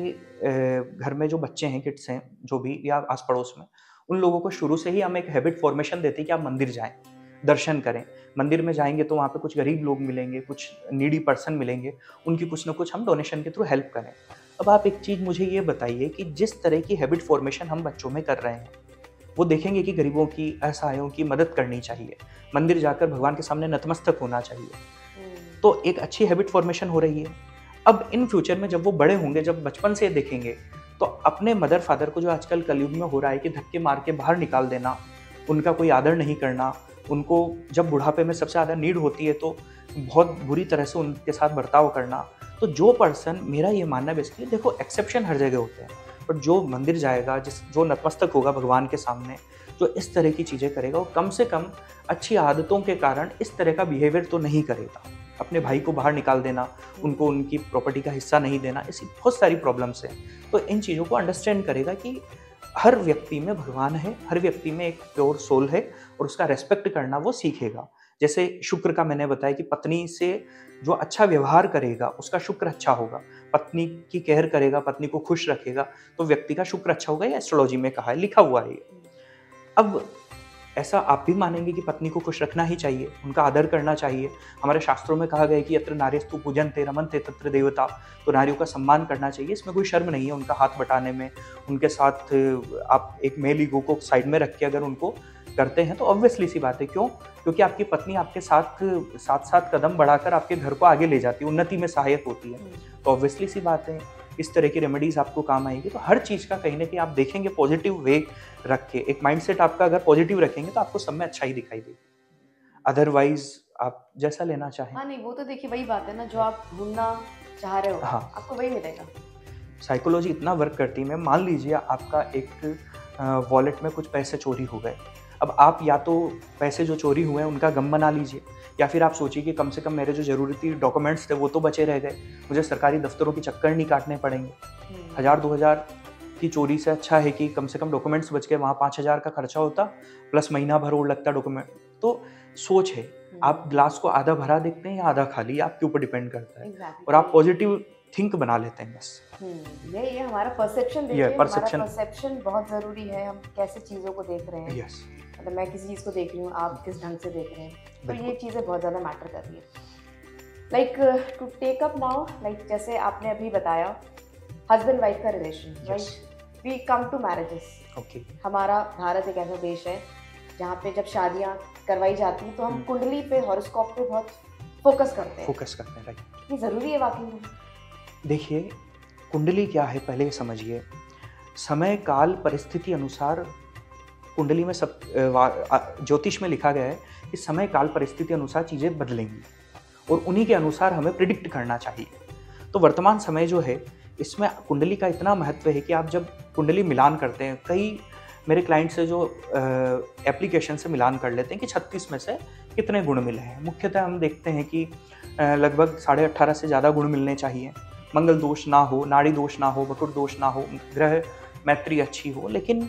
Speaker 2: आपके घर में जो बच्चे हैं, किड्स हैं, जो भी, या आस-पड़ोस में, उन लोगों को शुरू से ही हम एक हैबिट फॉर्मेशन देते हैं कि आप मंदिर जाएँ, दर्शन करें। मंदिर में जाएँगे तो वहाँ पे कुछ गरीब लोग मिलेंगे, कुछ नीडी पर्सन मिलेंगे, उनकी कुछ न कुछ हम डोनेशन के थ्रू हेल्प करें। अब आप एक चीज़ मुझे ये बताइए कि जिस तरह की हैबिट फॉर्मेशन हम बच्चों में कर रहे हैं, वो देखेंगे कि गरीबों की, असहायों की मदद करनी चाहिए, मंदिर जाकर भगवान के सामने नतमस्तक होना चाहिए। तो एक अच्छी हैबिट फॉर्मेशन हो रही है। अब इन फ्यूचर में जब वो बड़े होंगे, जब बचपन से देखेंगे, तो अपने मदर फादर को, जो आजकल कलयुग में हो रहा है कि धक्के मार के बाहर निकाल देना, उनका कोई आदर नहीं करना, उनको जब बुढ़ापे में सबसे ज़्यादा नीड होती है तो बहुत बुरी तरह से उनके साथ बर्ताव करना। तो जो पर्सन, मेरा ये मानना है बेसिकली, देखो एक्सेप्शन हर जगह होते हैं, बट जो मंदिर जाएगा, जो नतमस्तक होगा भगवान के सामने, जो इस तरह की चीज़ें करेगा, वो कम से कम अच्छी आदतों के कारण इस तरह का बिहेवियर तो नहीं करेगा। अपने भाई को बाहर निकाल देना, उनको उनकी प्रॉपर्टी का हिस्सा नहीं देना, ऐसी बहुत सारी प्रॉब्लम्स हैं। तो इन चीज़ों को अंडरस्टैंड करेगा कि हर व्यक्ति में भगवान है, हर व्यक्ति में एक प्योर सोल है, और उसका रेस्पेक्ट करना वो सीखेगा। जैसे शुक्र का मैंने बताया कि पत्नी से जो अच्छा व्यवहार करेगा, उसका शुक्र अच्छा होगा। पत्नी की केयर करेगा, पत्नी को खुश रखेगा, तो व्यक्ति का शुक्र अच्छा होगा। ये एस्ट्रोलॉजी में कहा है, लिखा हुआ है ये। अब ऐसा आप भी मानेंगे कि पत्नी को खुश रखना ही चाहिए, उनका आदर करना चाहिए। हमारे शास्त्रों में कहा गया है कि यत्र नार्यस्तु पूजन्ते रमन्ते तत्र देवता, तो नारियों का सम्मान करना चाहिए। इसमें कोई शर्म नहीं है उनका हाथ बटाने में। उनके साथ आप एक मेल ईगो को साइड में रख के अगर उनको करते हैं तो ऑब्वियसली सी बात है। क्यों? क्योंकि आपकी पत्नी आपके साथ कदम बढ़ाकर आपके घर को आगे ले जाती है, उन्नति में सहायक होती है। तो ऑब्वियसली सी बात है, इस तरह की रेमेडीज़ आपको काम आएगी। तो हर चीज़ का कहीं न कहीं आप देखेंगे पॉजिटिव वे रख के, एक माइंडसेट आपका अगर पॉजिटिव रखेंगे तो आपको सब में अच्छा ही दिखाई देगी। अदरवाइज़ आप जैसा लेना चाहें।
Speaker 1: हाँ, नहीं, वो तो देखिए वही बात है ना, जो आप ढूँढना चाह रहे हो,
Speaker 2: हाँ।
Speaker 1: आपको वही मिलेगा।
Speaker 2: साइकोलॉजी इतना वर्क करती है। मान लीजिए आपका एक वॉलेट में कुछ पैसे चोरी हो गए। अब आप या तो पैसे जो चोरी हुए हैं उनका गम मना लीजिए, या फिर आप सोचिए कि कम से कम मेरे जो ज़रूरती डॉक्यूमेंट्स थे वो तो बचे रह गए, मुझे सरकारी दफ्तरों के चक्कर नहीं काटने पड़ेंगे। 1000-2000 की चोरी से अच्छा है कि कम से कम डॉक्यूमेंट्स बच गए, वहाँ 5000 का खर्चा होता, प्लस महीना भर और लगता डॉक्यूमेंट। तो सोच है, आप ग्लास को आधा भरा देखते हैं या आधा खाली, आपके ऊपर डिपेंड करता है। और आप पॉजिटिव थिंक बना लेते हैं बस।
Speaker 1: ये हमारा परसेप्शन देखिए, हमारा परसेप्शन बहुत ज़रूरी है, हम कैसे चीज़ों को देख रहे हैं।
Speaker 2: यस,
Speaker 1: मतलब मैं किसी चीज़ को देख रही हूँ, आप किस ढंग से देख रहे हैं, तो ये चीज़ें बहुत ज़्यादा मैटर कर रही है। Like to take up now, like जैसे आपने अभी बताया हस्बैंड वाइफ का relation, right, we come to marriages.
Speaker 2: Okay,
Speaker 1: हमारा भारत एक ऐसा देश है जहाँ पे जब शादियाँ करवाई जाती हैं तो हम कुंडली पे, हॉरोस्कोप पे बहुत फोकस करते हैं,
Speaker 2: राइट।
Speaker 1: ये ज़रूरी है वाकई में?
Speaker 2: देखिए, कुंडली क्या है पहले समझिए। समय काल परिस्थिति अनुसार कुंडली में सब ज्योतिष में लिखा गया है कि समय काल परिस्थिति अनुसार चीज़ें बदलेंगी और उन्हीं के अनुसार हमें प्रिडिक्ट करना चाहिए। तो वर्तमान समय जो है इसमें कुंडली का इतना महत्व है कि आप जब कुंडली मिलान करते हैं, कई मेरे क्लाइंट से जो एप्लीकेशन से मिलान कर लेते हैं कि 36 में से कितने गुण मिले हैं। मुख्यतः हम देखते हैं कि लगभग 18.5 से ज़्यादा गुण मिलने चाहिए। मंगल दोष ना हो, नाड़ी दोष ना हो, वक्र दोष ना हो, ग्रह मैत्री अच्छी हो, लेकिन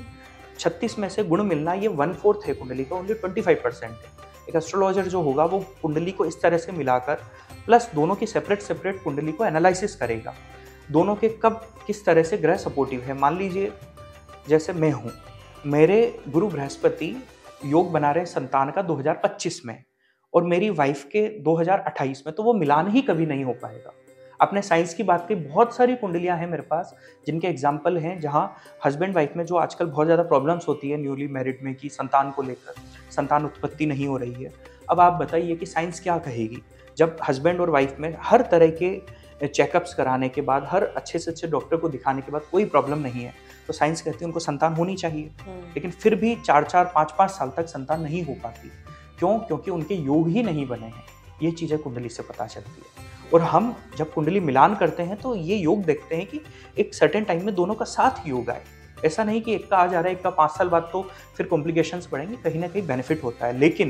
Speaker 2: 36 में से गुण मिलना ये 1/4 है कुंडली का, ओनली 25% है। एक एस्ट्रोलॉजर जो होगा वो कुंडली को इस तरह से मिलाकर प्लस दोनों की सेपरेट कुंडली को एनालिसिस करेगा, दोनों के कब किस तरह से ग्रह सपोर्टिव है। मान लीजिए जैसे मैं हूँ, मेरे गुरु बृहस्पति योग बना रहे संतान का 2025 में और मेरी वाइफ के 2028 में, तो वो मिलान ही कभी नहीं हो पाएगा। आपने साइंस की बात की, बहुत सारी कुंडलियां हैं मेरे पास जिनके एग्जाम्पल हैं जहां हस्बैंड वाइफ में जो आजकल बहुत ज़्यादा प्रॉब्लम्स होती है न्यूली मैरिड में कि संतान को लेकर संतान उत्पत्ति नहीं हो रही है। अब आप बताइए कि साइंस क्या कहेगी जब हस्बैंड और वाइफ में हर तरह के चेकअप्स कराने के बाद, हर अच्छे से अच्छे डॉक्टर को दिखाने के बाद कोई प्रॉब्लम नहीं है, तो साइंस कहती है उनको संतान होनी चाहिए, लेकिन फिर भी 4-4, 5-5 साल तक संतान नहीं हो पाती। क्यों? क्योंकि उनके योग ही नहीं बने हैं। ये चीज़ें कुंडली से पता चलती है। और हम जब कुंडली मिलान करते हैं तो ये योग देखते हैं कि एक सर्टेन टाइम में दोनों का साथ योग आए। ऐसा नहीं कि एक का आ जा रहा है, एक का 5 साल बाद, तो फिर कॉम्प्लिकेशंस बढ़ेंगे, कहीं ना कहीं बेनिफिट होता है। लेकिन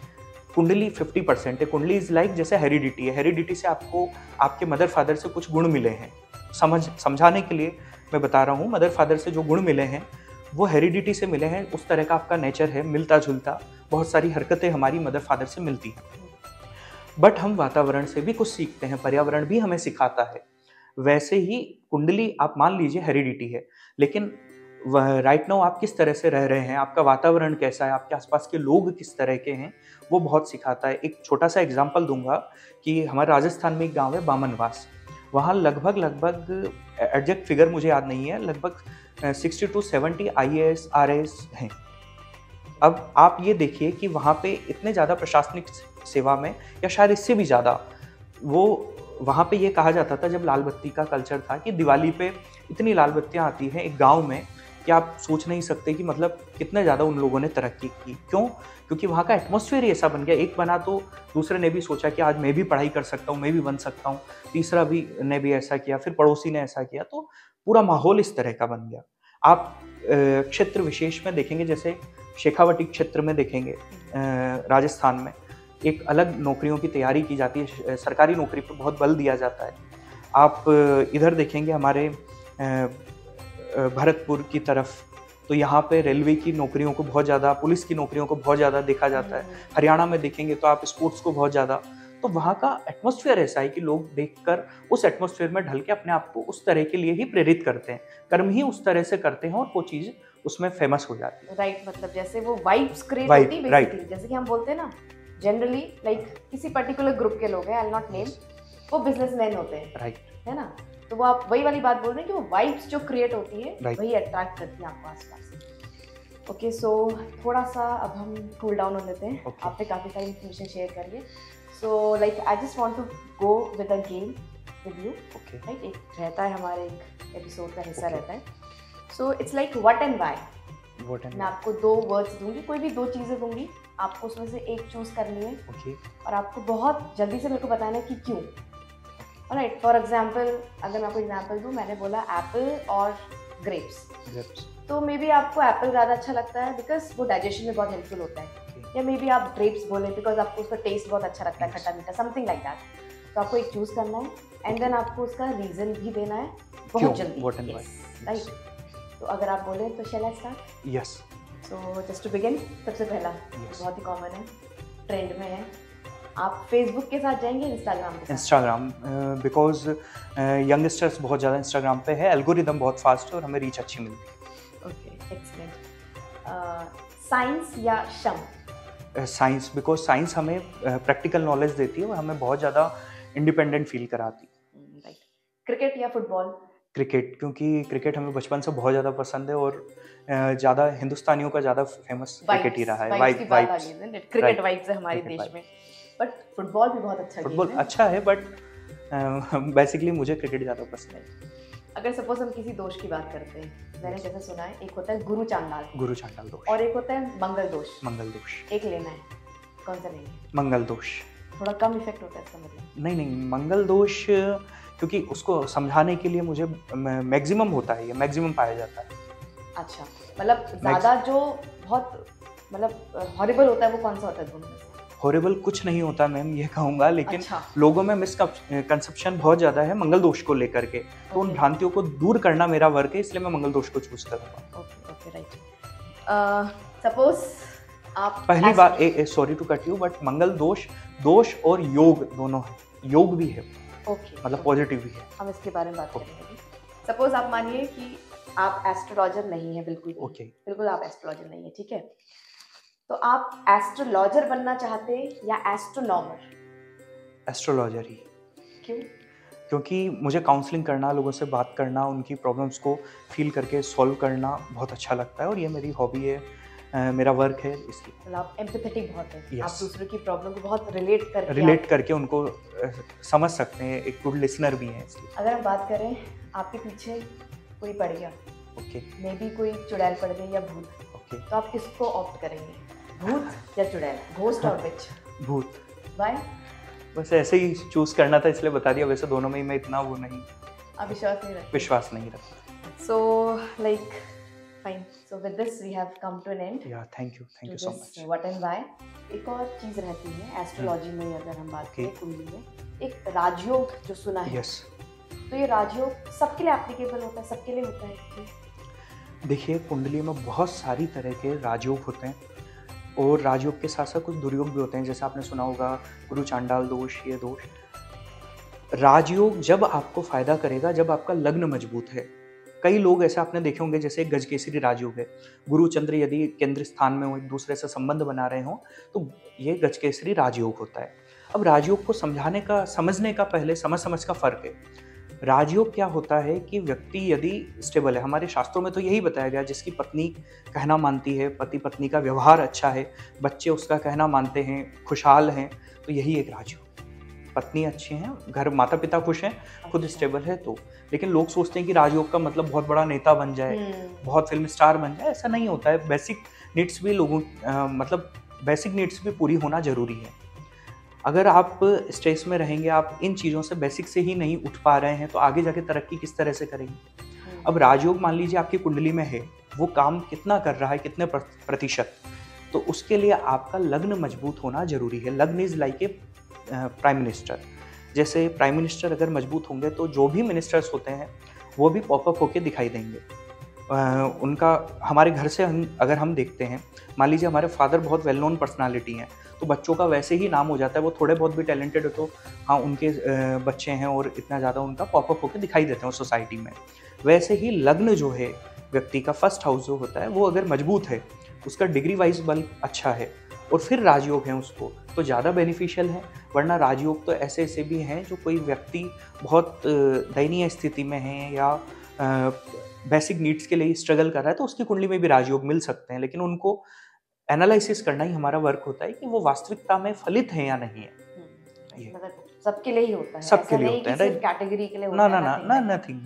Speaker 2: कुंडली 50% है। कुंडली इज लाइक जैसे हेरिडिटी है। हेरिडिटी से आपको आपके मदर फादर से कुछ गुण मिले हैं। समझाने के लिए मैं बता रहा हूँ, मदर फादर से जो गुण मिले हैं वो हेरिडिटी से मिले हैं। उस तरह का आपका नेचर है, मिलता जुलता, बहुत सारी हरकतें हमारी मदर फादर से मिलती हैं। बट हम वातावरण से भी कुछ सीखते हैं, पर्यावरण भी हमें सिखाता है। वैसे ही कुंडली आप मान लीजिए हेरिडिटी है, लेकिन राइट नाउ आप किस तरह से रह रहे हैं, आपका वातावरण कैसा है, आपके आसपास के लोग किस तरह के हैं, वो बहुत सिखाता है। एक छोटा सा एग्जांपल दूंगा कि हमारे राजस्थान में एक गांव है बामनवास। वहाँ लगभग एग्जैक्ट फिगर मुझे याद नहीं है, लगभग 60 to 70 IAS RAS हैं। अब आप ये देखिए कि वहाँ पे इतने ज़्यादा प्रशासनिक सेवा में, या शायद इससे भी ज़्यादा, वो वहाँ पे ये कहा जाता था जब लाल बत्ती का कल्चर था कि दिवाली पे इतनी लाल बत्तियाँ आती हैं एक गांव में कि आप सोच नहीं सकते कि मतलब कितने ज़्यादा उन लोगों ने तरक्की की। क्यों? क्योंकि वहाँ का एटमॉस्फेयर ही ऐसा बन गया। एक बना तो दूसरे ने भी सोचा कि आज मैं भी पढ़ाई कर सकता हूँ, मैं भी बन सकता हूँ, तीसरा भी ने भी ऐसा किया, फिर पड़ोसी ने ऐसा किया, तो पूरा माहौल इस तरह का बन गया। आप क्षेत्र विशेष में देखेंगे, जैसे शेखावटी क्षेत्र में देखेंगे, राजस्थान में एक अलग नौकरियों की तैयारी की जाती है, सरकारी नौकरी पर बहुत बल दिया जाता है। आप इधर देखेंगे हमारे भरतपुर की तरफ, तो यहाँ पे रेलवे की नौकरियों को बहुत ज़्यादा, पुलिस की नौकरियों को बहुत ज़्यादा देखा जाता है। हरियाणा में देखेंगे तो आप स्पोर्ट्स को बहुत ज़्यादा, तो वहाँ का एटमॉस्फेयर ऐसा है कि लोग देखकर उस एटमॉस्फेयर में ढल के अपने आप को उस तरह के लिए ही प्रेरित करते हैं, कर्म ही उस तरह से करते हैं और वो चीज़ उसमें फेमस हो जाती है।
Speaker 1: राइट, मतलब जैसे वो वाइब्स क्रिएट होती है बेसिकली, जैसे कि हम बोलते हैं ना जनरली, लाइक किसी पर्टिकुलर ग्रुप के लोग हैं, आई विल नॉट नेम, वो बिजनेसमैन होते हैं,
Speaker 2: राइट,
Speaker 1: है ना, तो वो आप वही वाली बात बोल रहे हैं कि वो वाइब्स जो क्रिएट होती है वही अट्रैक्ट करती है आपको आसपास। ओके, सो थोड़ा सा अब हम कूल डाउन हो लेते हैं। आपने काफ़ी सारी इन्फॉर्मेशन शेयर करी है, so like I just want to go with a game with you. Okay, right, एक रहता है हमारे एक एपिसोड का हिस्सा रहता है, so it's like what and why. मैं आपको 2 वर्ड्स दूंगी, कोई भी 2 चीज़ें दूंगी, आपको उसमें से एक चूज करनी है और आपको बहुत जल्दी से मेरे को बताना है कि क्यों। राइट, फॉर एग्जाम्पल अगर मैं आपको एग्जाम्पल दूँ, मैंने बोला एप्पल और ग्रेप्स, तो मे बी आपको एप्पल ज़्यादा अच्छा लगता है बिकॉज वो डाइजेशन में बहुत हेल्पफुल होता है, या मे बी आप ग्रेप्स बोले बिकॉज आपको उसका टेस्ट बहुत अच्छा लगता है, खट्टा मीठा, समथिंग लाइक दैट। तो आपको एक चूज करना है एंड देन आपको उसका रीजन भी देना है बहुत जल्दी। राइट, तो अगर आप बोले तो shall I start?
Speaker 2: Yes.
Speaker 1: So just to begin, सबसे पहला बहुत ही कॉमन है, ट्रेंड में है, आप फेसबुक के साथ जाएंगे, इंस्टाग्राम के साथ?
Speaker 2: इंस्टाग्राम, बिकॉज यंगस्टर्स बहुत ज़्यादा इंस्टाग्राम पे है, एल्गोरिदम बहुत फास्ट है और हमें रीच अच्छी मिलती है।
Speaker 1: Okay, excellent. साइंस या शम?
Speaker 2: साइंस, बिकॉज साइंस हमें प्रैक्टिकल नॉलेज देती है और हमें बहुत ज़्यादा इंडिपेंडेंट फील कराती है।
Speaker 1: राइट। क्रिकेट या फुटबॉल?
Speaker 2: क्रिकेट, क्योंकि क्रिकेट हमें बचपन से बहुत ज़्यादा पसंद है और ज़्यादा हिंदुस्तानियों का ज़्यादा फेमस क्रिकेट ही रहा है।
Speaker 1: वाइब्स, क्रिकेट वाइब्स है हमारे देश में, बट फुटबॉल भी बहुत अच्छा
Speaker 2: फुटबॉल
Speaker 1: गेम है।
Speaker 2: अच्छा है, बट बेसिकली मुझे क्रिकेट ज़्यादा पसंद है।
Speaker 1: अगर सपोज हम किसी दोष की बात करते हैं, मैंने जैसे सुना है एक होता है गुरु चांडाल
Speaker 2: दोष
Speaker 1: और एक होता है मंगल दोष। एक लेना है, कौन सा लेंगे?
Speaker 2: मंगल दोष।
Speaker 1: थोड़ा कम इफेक्ट होता है इसका मतलब?
Speaker 2: नहीं, मंगल दोष, क्योंकि उसको समझाने के लिए मुझे मैक्सिमम होता है, ये मैक्सिमम पाया जाता है।
Speaker 1: अच्छा, मतलब ज़्यादा जो बहुत मतलब हॉरिबल होता है वो कौन सा होता है दोनों में से?
Speaker 2: हॉरिबल कुछ नहीं होता मैम, ये कहूँगा, लेकिन
Speaker 1: अच्छा।
Speaker 2: लोगों में मिसकंसेप्शन बहुत ज़्यादा है मंगल दोष को लेकर के, तो उन भ्रांतियों को दूर करना मेरा वर्क है, इसलिए मैं मंगल दोष को चूज करूँगा।
Speaker 1: Okay, right. सपोज आप
Speaker 2: पहली बार, sorry to cut you, but Mangal दोष और योग दोनों है, योग भी है, मतलब पॉजिटिव भी है।
Speaker 1: हम इसके बारे में बात करेंगे। सपोज आप मानिए कि आप एस्ट्रोलॉजर नहीं है, बिल्कुल आप एस्ट्रोलॉजर नहीं है, ठीक है, तो आप एस्ट्रोलॉजर बनना चाहते या एस्ट्रोनॉमर?
Speaker 2: एस्ट्रोलॉजर ही।
Speaker 1: क्यों?
Speaker 2: क्योंकि मुझे काउंसलिंग करना, लोगों से बात करना, उनकी प्रॉब्लम्स को फील करके सॉल्व करना बहुत अच्छा लगता है और ये मेरी हॉबी है, मेरा वर्क है, इसलिए।
Speaker 1: मतलब आप एम्पैथेटिक बहुत हैं।
Speaker 2: Yes.
Speaker 1: आप दूसरों की प्रॉब्लम को बहुत रिलेट
Speaker 2: करके उनको समझ सकते हैं, एक गुड लिसनर भी हैं, इसलिए।
Speaker 1: अगर हम बात करें, आपके पीछे कोई पड़ गया,
Speaker 2: ओके,
Speaker 1: मे बी कोई चुड़ैल पड़ गई या भूत,
Speaker 2: ओके,
Speaker 1: तो आप किसको ऑप्ट करेंगे, भूत या चुड़ैल, घोस्ट और विच?
Speaker 2: भूत।
Speaker 1: व्हाई?
Speaker 2: बस ऐसे ही चूज करना था, इसलिए बता दिया, वैसे दोनों में ही मैं इतना वो नहीं,
Speaker 1: आप विश्वास नहीं रखते?
Speaker 2: रखता।
Speaker 1: So like fine, so with this we have come to an end.
Speaker 2: या thank you so much.
Speaker 1: What and why. एक और चीज़ रहती है एस्ट्रोलॉजी में, अगर हम बात करें कुंडली में, एक राजयोग जो सुना है।
Speaker 2: यस।
Speaker 1: तो ये राजयोग सबके लिए एप्लीकेबल होता है, सबके लिए होता है?
Speaker 2: देखिए, कुंडली में बहुत सारी तरह के राजयोग होते हैं और राजयोग के साथ साथ कुछ दुर्योग भी होते हैं, जैसे आपने सुना होगा गुरु चांडाल दोष, ये दोष। राजयोग जब आपको फायदा करेगा जब आपका लग्न मजबूत है। कई लोग ऐसे आपने देखे होंगे, जैसे गजकेसरी राजयोग है, गुरु चंद्र यदि केंद्र स्थान में हो, एक दूसरे से संबंध बना रहे हो, तो ये गजकेसरी राजयोग होता है। अब राजयोग को समझने का पहले समझ का फर्क है। राजयोग क्या होता है कि व्यक्ति यदि स्टेबल है, हमारे शास्त्रों में तो यही बताया गया, जिसकी पत्नी कहना मानती है, पति पत्नी का व्यवहार अच्छा है, बच्चे उसका कहना मानते हैं, खुशहाल हैं, तो यही एक राजयोग। पत्नी अच्छी हैं, घर माता पिता खुश हैं, खुद स्टेबल है, तो। लेकिन लोग सोचते हैं कि राजयोग का मतलब बहुत बड़ा नेता बन जाए, बहुत फिल्म स्टार बन जाए, ऐसा नहीं होता है। बेसिक नीड्स भी बेसिक नीड्स भी पूरी होना जरूरी है। अगर आप स्ट्रेस में रहेंगे, आप इन चीज़ों से बेसिक से ही नहीं उठ पा रहे हैं, तो आगे जाके तरक्की किस तरह से करेंगे? अब राजयोग मान लीजिए आपकी कुंडली में है, वो काम कितना कर रहा है, कितने प्रतिशत, तो उसके लिए आपका लग्न मजबूत होना जरूरी है। लग्न is like a prime minister. जैसे प्राइम मिनिस्टर अगर मजबूत होंगे तो जो भी मिनिस्टर्स होते हैं वो भी पॉपअप होके दिखाई देंगे। उनका हमारे घर से अगर हम देखते हैं, मान लीजिए हमारे फादर बहुत वेल नोन पर्सनालिटी हैं, तो बच्चों का वैसे ही नाम हो जाता है। वो थोड़े बहुत भी टैलेंटेड हो तो हाँ, उनके बच्चे हैं और इतना ज़्यादा उनका पॉपअप होकर दिखाई देते हैं सोसाइटी में। वैसे ही लग्न जो है व्यक्ति का, फर्स्ट हाउस जो होता है, वो अगर मजबूत है, उसका डिग्री वाइज बल अच्छा है और फिर राजयोग है उसको, तो ज़्यादा बेनिफिशियल है। वरना राजयोग तो ऐसे भी हैं जो कोई व्यक्ति बहुत दयनीय स्थिति में है या बेसिक नीड्स के लिए स्ट्रगल कर रहा है, तो उसकी कुंडली में भी राजयोग मिल सकते हैं, लेकिन उनको एनालिसिस करना ही हमारा वर्क होता है कि वो वास्तविकता में फलित है या नहीं है। ये
Speaker 1: मतलब सबके लिए ही होता है,
Speaker 2: सबके लिए होता है,
Speaker 1: राइट? कैटेगरी के लिए होता है
Speaker 2: ना, नथिंग।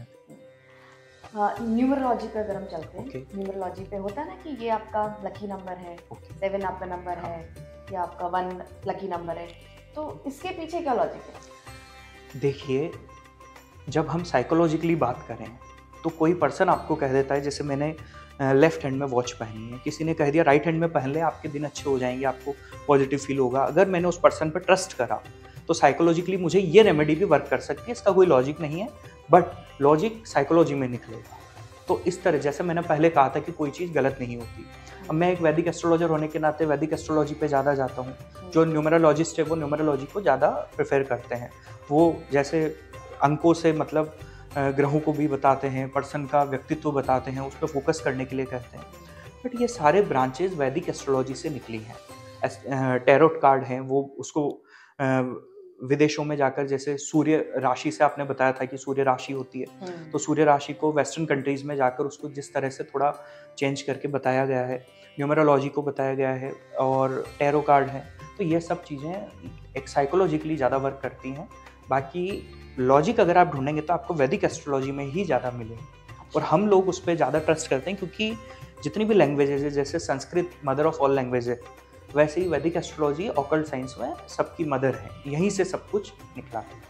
Speaker 1: न्यूमरोलॉजी पे अगर हम चलते हैं, न्यूमरोलॉजी पे होता है ना कि ये आपका लकी नंबर है, 7 आपका नंबर है, या आपका 1 लकी नंबर है, तो इसके पीछे क्या लॉजिक है?
Speaker 2: देखिए, जब हम साइकोलॉजिकली बात करें तो कोई पर्सन आपको कह देता है, जैसे मैंने लेफ्ट हैंड में वॉच पहनी है, किसी ने कह दिया राइट हैंड में पहन ले, आपके दिन अच्छे हो जाएंगे, आपको पॉजिटिव फील होगा। अगर मैंने उस पर्सन पर ट्रस्ट करा तो साइकोलॉजिकली मुझे ये रेमेडी भी वर्क कर सकती है। इसका कोई लॉजिक नहीं है, बट लॉजिक साइकोलॉजी में निकलेगा। तो इस तरह जैसे मैंने पहले कहा था कि कोई चीज़ गलत नहीं होती, अब मैं एक वैदिक एस्ट्रोलॉजर होने के नाते वैदिक एस्ट्रोलॉजी पे ज़्यादा जाता हूँ। जो न्यूमरोलॉजिस्ट है वो न्यूमरोलॉजी को ज़्यादा प्रेफर करते हैं। वो जैसे अंकों से मतलब ग्रहों को भी बताते हैं, पर्सन का व्यक्तित्व बताते हैं, उस पर फोकस करने के लिए कहते हैं। बट ये सारे ब्रांचेज वैदिक एस्ट्रोलॉजी से निकली हैं। टैरोट कार्ड हैं, वो उसको विदेशों में जाकर, जैसे सूर्य राशि से आपने बताया था कि सूर्य राशि होती है, तो सूर्य राशि को वेस्टर्न कंट्रीज में जाकर उसको जिस तरह से थोड़ा चेंज करके बताया गया है, न्यूमरोलॉजी को बताया गया है, और टैरो कार्ड हैं, तो ये सब चीज़ें एक साइकोलॉजिकली ज़्यादा वर्क करती हैं। बाकी लॉजिक अगर आप ढूंढेंगे तो आपको वैदिक एस्ट्रोलॉजी में ही ज़्यादा मिलेंगे, और हम लोग उस पर ज़्यादा ट्रस्ट करते हैं, क्योंकि जितनी भी लैंग्वेजेज है, जैसे Sanskrit mother of all language है, वैसे ही वैदिक एस्ट्रोलॉजी ऑकल्ट साइंस में सबकी मदर है, यहीं से सब कुछ निकला है।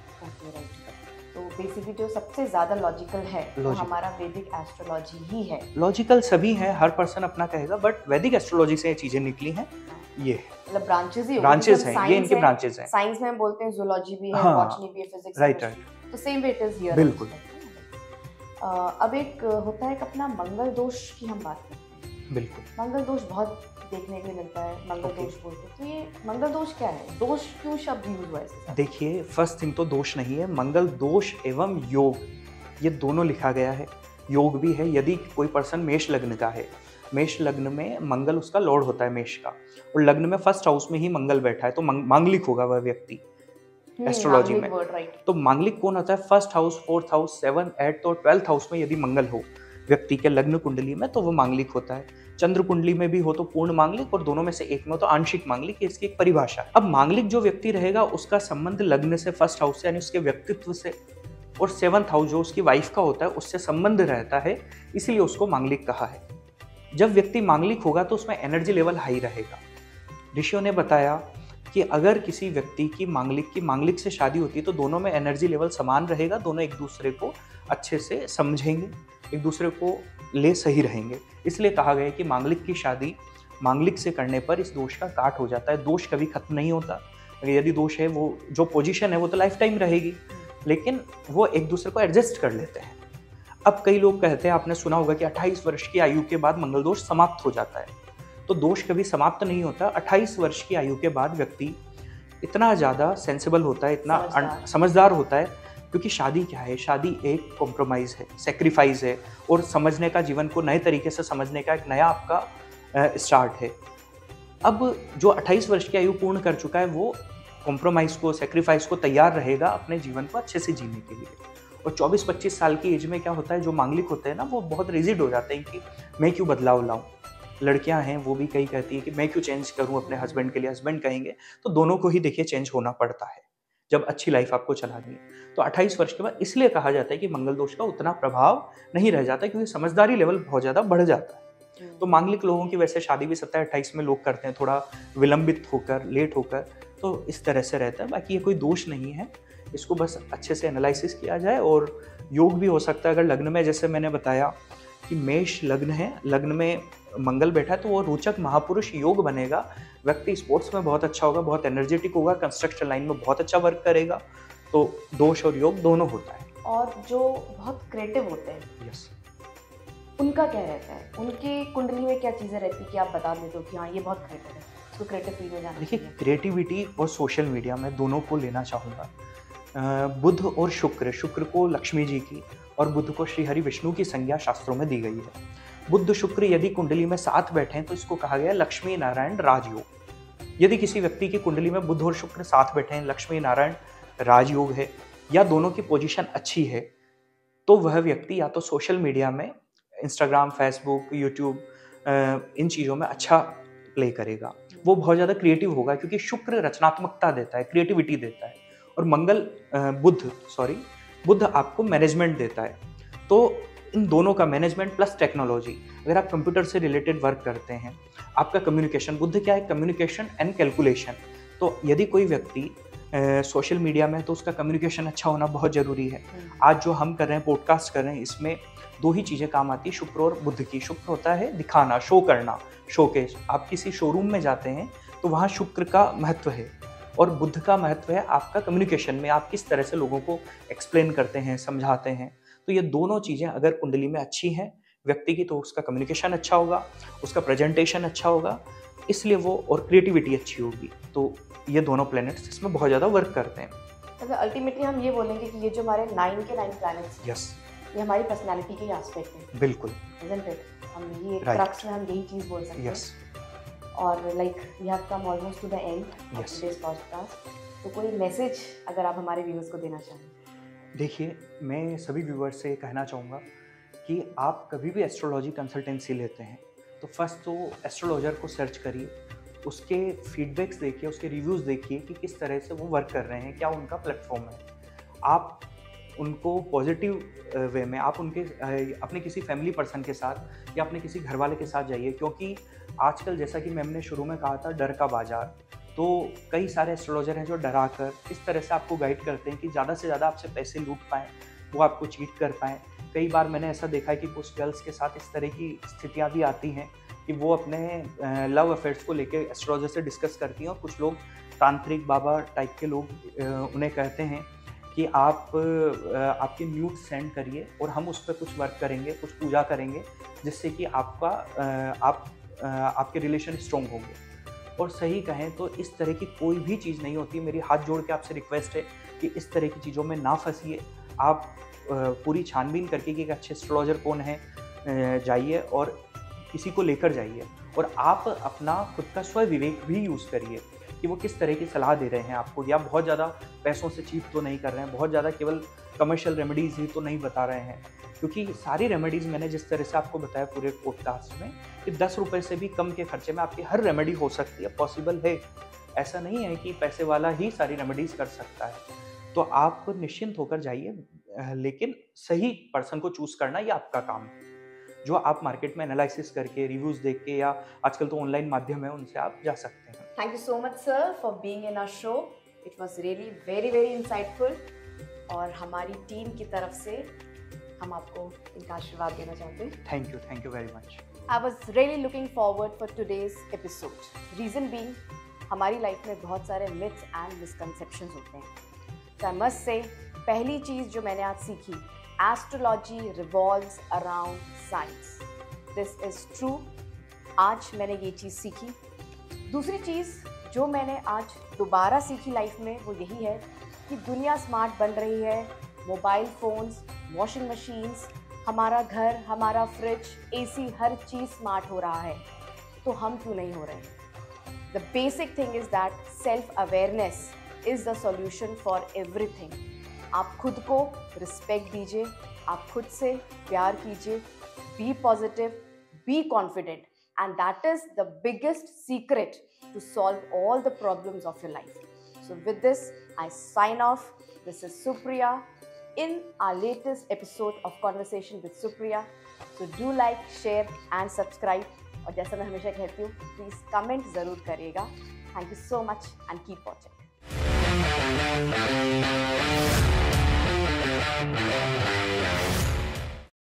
Speaker 1: तो बेसिकली जो सबसे ज़्यादा लॉजिकल है वो हमारा वैदिक एस्ट्रोलॉजी ही है।
Speaker 2: लॉजिकल सभी हैं, हर पर्सन अपना कहेगा, बट वैदिक एस्ट्रोलॉजी से ये चीज़ें निकली हैं। ये
Speaker 1: मतलब ब्रांचेस हैं,
Speaker 2: ये इनके ब्रांचेस हैं।
Speaker 1: साइंस में हम बोलते हैं जूलॉजी भी है, बॉटनी भी है, फिजिक्स,
Speaker 2: राइट,
Speaker 1: तो same way it is here.
Speaker 2: बिल्कुल।
Speaker 1: अब एक होता है कि अपना मंगल दोष की हम बात करते हैं।
Speaker 2: बिल्कुल।
Speaker 1: मंगल दोष बहुत देखने को मिलता है, मंगल दोष बोलते हैं, तो ये मंगल दोष क्या है? दोष क्यों शब्द यूज हुआ है इसके?
Speaker 2: देखिए, फर्स्ट थिंग तो दोष नहीं है, मंगल दोष एवं योग ये दोनों लिखा गया है। योग भी है, यदि कोई पर्सन मेष लग्न का है, मेष लग्न में मंगल उसका लॉर्ड होता है मेष का, और लग्न में फर्स्ट हाउस में ही मंगल बैठा है, तो मांगलिक होगा वह व्यक्ति एस्ट्रोलॉजी में। तो मांगलिक कौन होता है? First house, fourth house, 7th, 8th और 12th हाउस में यदि मंगल हो व्यक्ति के लग्न कुंडली में, तो वो मांगलिक होता है। चंद्र कुंडली में भी हो तो पूर्ण मांगलिक, और दोनों में से एक में हो तो आंशिक मांगलिक, इसकी एक परिभाषा है। अब मांगलिक जो व्यक्ति रहेगा उसका संबंध लग्न से, फर्स्ट हाउस से, यानी उसके व्यक्तित्व से, और 7th हाउस जो उसकी वाइफ का होता है उससे संबंध रहता है, इसीलिए उसको मांगलिक कहा है। जब व्यक्ति मांगलिक होगा तो उसमें एनर्जी लेवल हाई रहेगा। ऋषियों ने बताया कि अगर किसी व्यक्ति की मांगलिक से शादी होती है तो दोनों में एनर्जी लेवल समान रहेगा, दोनों एक दूसरे को अच्छे से समझेंगे, एक दूसरे को ले सही रहेंगे। इसलिए कहा गया कि मांगलिक की शादी मांगलिक से करने पर इस दोष का काट हो जाता है। दोष कभी खत्म नहीं होता, यदि दोष है वो जो पोजीशन है वो तो लाइफ टाइम रहेगी, लेकिन वो एक दूसरे को एडजस्ट कर लेते हैं। अब कई लोग कहते हैं, आपने सुना होगा कि 28 वर्ष की आयु के बाद मंगल दोष समाप्त हो जाता है, तो दोष कभी समाप्त नहीं होता। 28 वर्ष की आयु के बाद व्यक्ति इतना ज़्यादा सेंसिबल होता है, इतना समझदार होता है, क्योंकि शादी क्या है? शादी एक कॉम्प्रोमाइज़ है, सेक्रीफाइस है, और समझने का, जीवन को नए तरीके से समझने का एक नया आपका स्टार्ट है। अब जो 28 वर्ष की आयु पूर्ण कर चुका है वो कॉम्प्रोमाइज़ को, सेक्रीफाइस को तैयार रहेगा अपने जीवन को अच्छे से जीने के लिए। और 24-25 साल की एज में क्या होता है, जो मांगलिक होते हैं ना, वो बहुत रिजिड हो जाते हैं कि मैं क्यों बदलाव लाऊं। लड़कियां हैं वो भी कई कहती है कि मैं क्यों चेंज करूं अपने हस्बैंड के लिए, हस्बैंड कहेंगे, तो दोनों को ही देखिए चेंज होना पड़ता है जब अच्छी लाइफ आपको चलानी है। तो 28 वर्ष के बाद इसलिए कहा जाता है कि मंगल दोष का उतना प्रभाव नहीं रह जाता, क्योंकि समझदारी लेवल बहुत ज़्यादा बढ़ जाता है। तो मांगलिक लोगों की वैसे शादी भी 27-28 में लोग करते हैं, थोड़ा विलंबित होकर, लेट होकर, तो इस तरह से रहता है। बाकी ये कोई दोष नहीं है, इसको बस अच्छे से एनालिसिस किया जाए। और योग भी हो सकता है अगर लग्न में, जैसे मैंने बताया कि मेष लग्न है, लग्न में मंगल बैठा है, तो वो रोचक महापुरुष योग बनेगा। व्यक्ति स्पोर्ट्स में बहुत अच्छा होगा, बहुत एनर्जेटिक होगा, कंस्ट्रक्शन लाइन में बहुत अच्छा वर्क करेगा। तो दोष और योग दोनों होता है।
Speaker 1: और जो बहुत क्रिएटिव होते हैं,
Speaker 2: यस,
Speaker 1: उनका क्या रहता है? उनकी कुंडली में क्या चीज़ें रहती है कि आप बता देते हो कि हाँ ये बहुत क्रिएटिव है, इसको क्रिएटिव फील्ड में जाना?
Speaker 2: देखिए, क्रिएटिविटी और सोशल मीडिया में दोनों को लेना चाहूँगा। बुध और शुक्र को लक्ष्मी जी की और बुध को श्री हरि विष्णु की संज्ञा शास्त्रों में दी गई है। बुध शुक्र यदि कुंडली में साथ बैठे हैं तो इसको कहा गया लक्ष्मी नारायण राजयोग। यदि किसी व्यक्ति की कुंडली में बुध और शुक्र साथ बैठे हैं, लक्ष्मी नारायण राजयोग है, या दोनों की पोजीशन अच्छी है, तो वह व्यक्ति या तो सोशल मीडिया में, इंस्टाग्राम, फेसबुक, यूट्यूब, इन चीज़ों में अच्छा प्ले करेगा। वो बहुत ज़्यादा क्रिएटिव होगा, क्योंकि शुक्र रचनात्मकता देता है, क्रिएटिविटी देता है, और बुध आपको मैनेजमेंट देता है। तो इन दोनों का मैनेजमेंट प्लस टेक्नोलॉजी, अगर आप कंप्यूटर से रिलेटेड वर्क करते हैं, आपका कम्युनिकेशन, बुध क्या है? Communication and calculation. तो यदि कोई व्यक्ति सोशल मीडिया में, तो उसका कम्युनिकेशन अच्छा होना बहुत ज़रूरी है। आज जो हम कर रहे हैं, पॉडकास्ट कर रहे हैं, इसमें दो ही चीज़ें काम आती है शुक्र और बुध की। शुक्र होता है दिखाना, शो करना, शोकेस। आप किसी शोरूम में जाते हैं तो वहाँ शुक्र का महत्व है, और बुध का महत्व है आपका कम्युनिकेशन में, आप किस तरह से लोगों को एक्सप्लेन करते हैं, समझाते हैं। तो ये दोनों चीज़ें अगर कुंडली में अच्छी हैं, व्यक्ति की, तो उसका कम्युनिकेशन अच्छा होगा, उसका प्रेजेंटेशन अच्छा होगा, इसलिए वो, और क्रिएटिविटी अच्छी होगी। तो ये दोनों प्लैनेट्स इसमें बहुत ज़्यादा वर्क करते हैं।
Speaker 1: मतलब अल्टीमेटली हम ये बोलेंगे कि ये जो हमारे 9 के 9 प्लैनेट्स,
Speaker 2: यस,
Speaker 1: ये हमारी पर्सनालिटी के एस्पेक्ट है।
Speaker 2: बिल्कुल,
Speaker 1: Isn't it? हम ये
Speaker 2: Right.
Speaker 1: क्रक्स में हम यही चीज़ बोल सकते हैं।
Speaker 2: यस,
Speaker 1: और like we have come almost to the end of
Speaker 2: Yes.
Speaker 1: Today's podcast. तो कोई मैसेज अगर आप हमारे व्यूअर्स को देना चाहें?
Speaker 2: देखिए, मैं सभी व्यूअर्स से कहना चाहूँगा कि आप कभी भी एस्ट्रोलॉजी कंसल्टेंसी लेते हैं तो फर्स्ट तो एस्ट्रोलॉजर को सर्च करिए, उसके फीडबैक्स देखिए, उसके रिव्यूज़ देखिए कि किस तरह से वो वर्क कर रहे हैं, क्या उनका प्लेटफॉर्म है। आप उनको पॉजिटिव वे में, आप उनके अपने किसी फैमिली पर्सन के साथ या अपने किसी घर वाले के साथ जाइए, क्योंकि आजकल जैसा कि मैम ने शुरू में कहा था, डर का बाज़ार, तो कई सारे एस्ट्रोलॉजर हैं जो डरा कर इस तरह से आपको गाइड करते हैं कि ज़्यादा से ज़्यादा आपसे पैसे लूट पाएँ, वो आपको चीट कर पाएँ। कई बार मैंने ऐसा देखा है कि कुछ गर्ल्स के साथ इस तरह की स्थितियाँ भी आती हैं कि वो अपने लव अफेयर्स को लेके एस्ट्रोलॉजर से डिस्कस करती हैं, और कुछ लोग तांत्रिक बाबा टाइप के लोग उन्हें कहते हैं कि आप आपके न्यूड सेंड करिए और हम उस पर कुछ वर्क करेंगे, कुछ पूजा करेंगे, जिससे कि आपके रिलेशन स्ट्रॉन्ग होंगे। और सही कहें तो इस तरह की कोई भी चीज़ नहीं होती। मेरी हाथ जोड़ के आपसे रिक्वेस्ट है कि इस तरह की चीज़ों में ना फंसिए। आप पूरी छानबीन करके कि एक अच्छे एस्ट्रोलॉजर कौन है, जाइए और किसी को लेकर जाइए, और आप अपना खुद का स्व विवेक भी यूज़ करिए कि वो किस तरह की सलाह दे रहे हैं आपको, या बहुत ज़्यादा पैसों से चीट तो नहीं कर रहे हैं, बहुत ज़्यादा केवल कमर्शियल रेमेडीज़ ही तो नहीं बता रहे हैं। क्योंकि सारी रेमेडीज़ मैंने जिस तरह से आपको बताया पूरे पॉडकास्ट में कि 10 रुपये से भी कम के खर्चे में आपकी हर रेमेडी हो सकती है, पॉसिबल है। ऐसा नहीं है कि पैसे वाला ही सारी रेमेडीज़ कर सकता है। तो आप निश्चिंत होकर जाइए, लेकिन सही पर्सन को चूज़ करना ये आपका काम है। जो आप मार्केट में एनालिसिस करके, रिव्यूज़ देख के, या आजकल तो ऑनलाइन माध्यम है, उनसे आप जा सकते हैं।
Speaker 1: Thank you so much sir for being in our show. It was really very insightful. और हमारी टीम की तरफ से हम आपको इनका आशीर्वाद देना चाहते हैं।
Speaker 2: Thank you very much.
Speaker 1: I was really looking forward for today's episode. Reason being, हमारी लाइफ में बहुत सारे myths and misconceptions होते हैं। So I must say, पहली चीज़ जो मैंने आज सीखी, astrology revolves around science. This is true. आज मैंने ये चीज़ सीखी। दूसरी चीज़ जो मैंने आज दोबारा सीखी लाइफ में, वो यही है कि दुनिया स्मार्ट बन रही है। मोबाइल फ़ोन्स, वॉशिंग मशीन्स, हमारा घर, हमारा फ्रिज, एसी, हर चीज़ स्मार्ट हो रहा है, तो हम क्यों नहीं हो रहे? The basic thing is that self awareness is the solution for everything. आप खुद को रिस्पेक्ट दीजिए, आप खुद से प्यार कीजिए, be positive, be confident, and that is the biggest secret to solve all the problems of your life. So with this, I sign off. This is Supriya in our latest episode of Conversation with Supriya. So do like, share and subscribe. और जैसा मैं हमेशा कहती हूँ, please comment ज़रूर करिएगा. Thank you so much and keep watching.